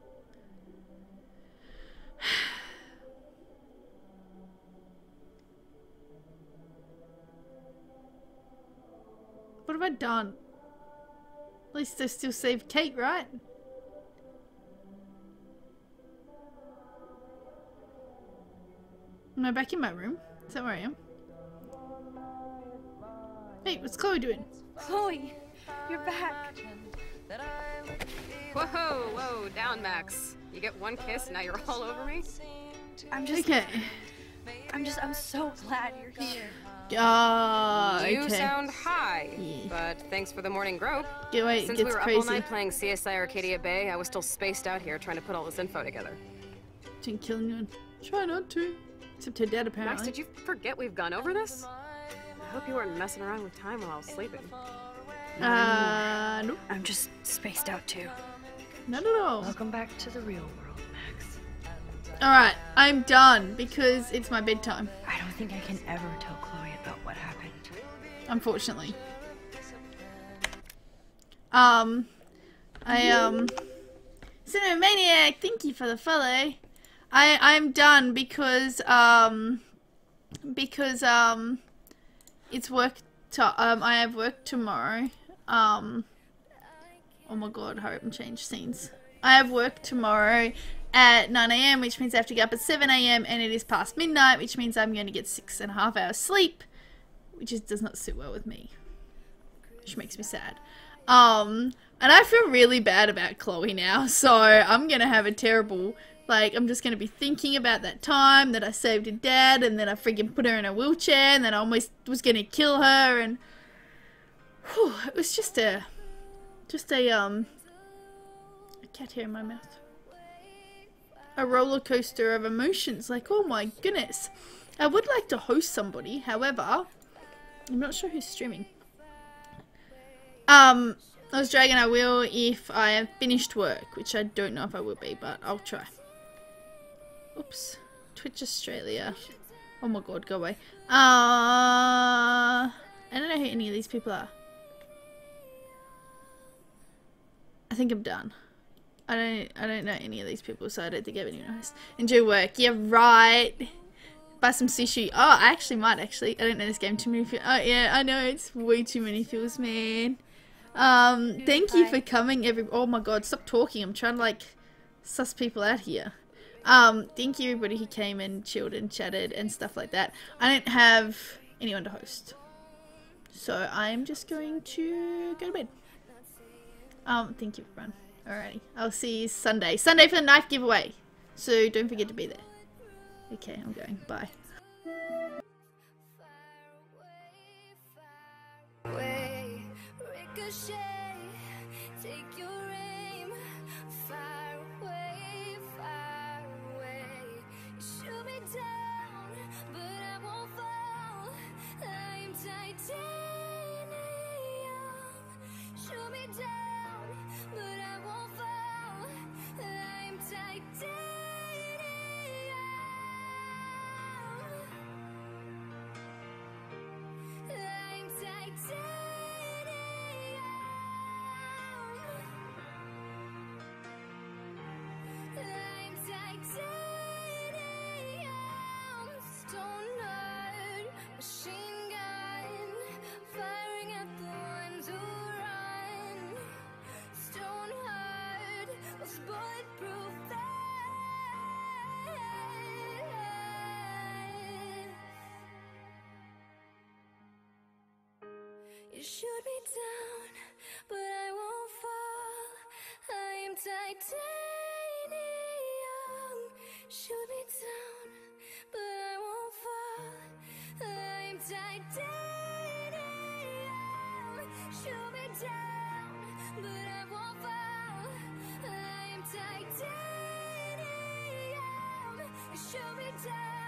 What have I done? At least I still saved Kate, right? Am I back in my room? Is that where I am? Hey, what's Chloe doing? Chloe, you're back. Whoa, whoa, down, Max. You get one kiss, now you're all over me? I'm just Okay. I'm just I'm so glad you're here. Ah, You okay. sound high, Yeah. but thanks for the morning grope. Yeah, wait, it Since we gets were crazy. up all night playing C S I Arcadia Bay, I was still spaced out here trying to put all this info together. Didn't kill anyone. Try not to. Except her dad, apparently. Max, did you forget we've gone over this? I hope you weren't messing around with time while I was sleeping. Uh, nope. I'm just spaced out too. Not at all. Welcome back to the real world, Max. Alright, I'm done because it's my bedtime. I don't think I can ever tell Chloe about what happened. Unfortunately. Um, I, um, Cinemaniac, thank you for the follow. I, I'm done because, um, because, um, it's work, to, um, I have work tomorrow. Um, oh my god, hurry up and change scenes. I have work tomorrow at nine A M, which means I have to get up at seven A M and it is past midnight, which means I'm going to get six and a half hours sleep, which just does not sit well with me, which makes me sad. Um, and I feel really bad about Chloe now, so I'm going to have a terrible, like, I'm just going to be thinking about that time that I saved her dad, and then I freaking put her in a wheelchair, and then I almost was going to kill her, and whew, it was just a, just a, um, a cat hair in my mouth. a roller coaster of emotions. Like, oh my goodness. I would like to host somebody, however, I'm not sure who's streaming. Um, I was dragging I will if I have finished work, which I don't know if I will be, but I'll try. Oops. Twitch Australia. Oh my god, go away. Uh, I don't know who any of these people are. I think I'm done. I don't I don't know any of these people, so I don't think I have anyone else. Enjoy work. Yeah, right. Buy some sushi. Oh, I actually might actually. I don't know this game too many feels. Oh yeah, I know it's way too many feels, man. Um, thank you for coming, every. Oh my god, stop talking. I'm trying to like suss people out here. Um, thank you everybody who came and chilled and chatted and stuff like that. I don't have anyone to host, so I'm just going to go to bed. Um, thank you everyone. Alrighty, I'll see you Sunday. Sunday for the knife giveaway. So don't forget to be there. Okay, I'm going. Bye. You shoot me down, but I won't fall. I am titanium. Shoot me down, but I won't fall. I am titanium. Shoot me down, but I won't fall. I am titanium. Shoot me down.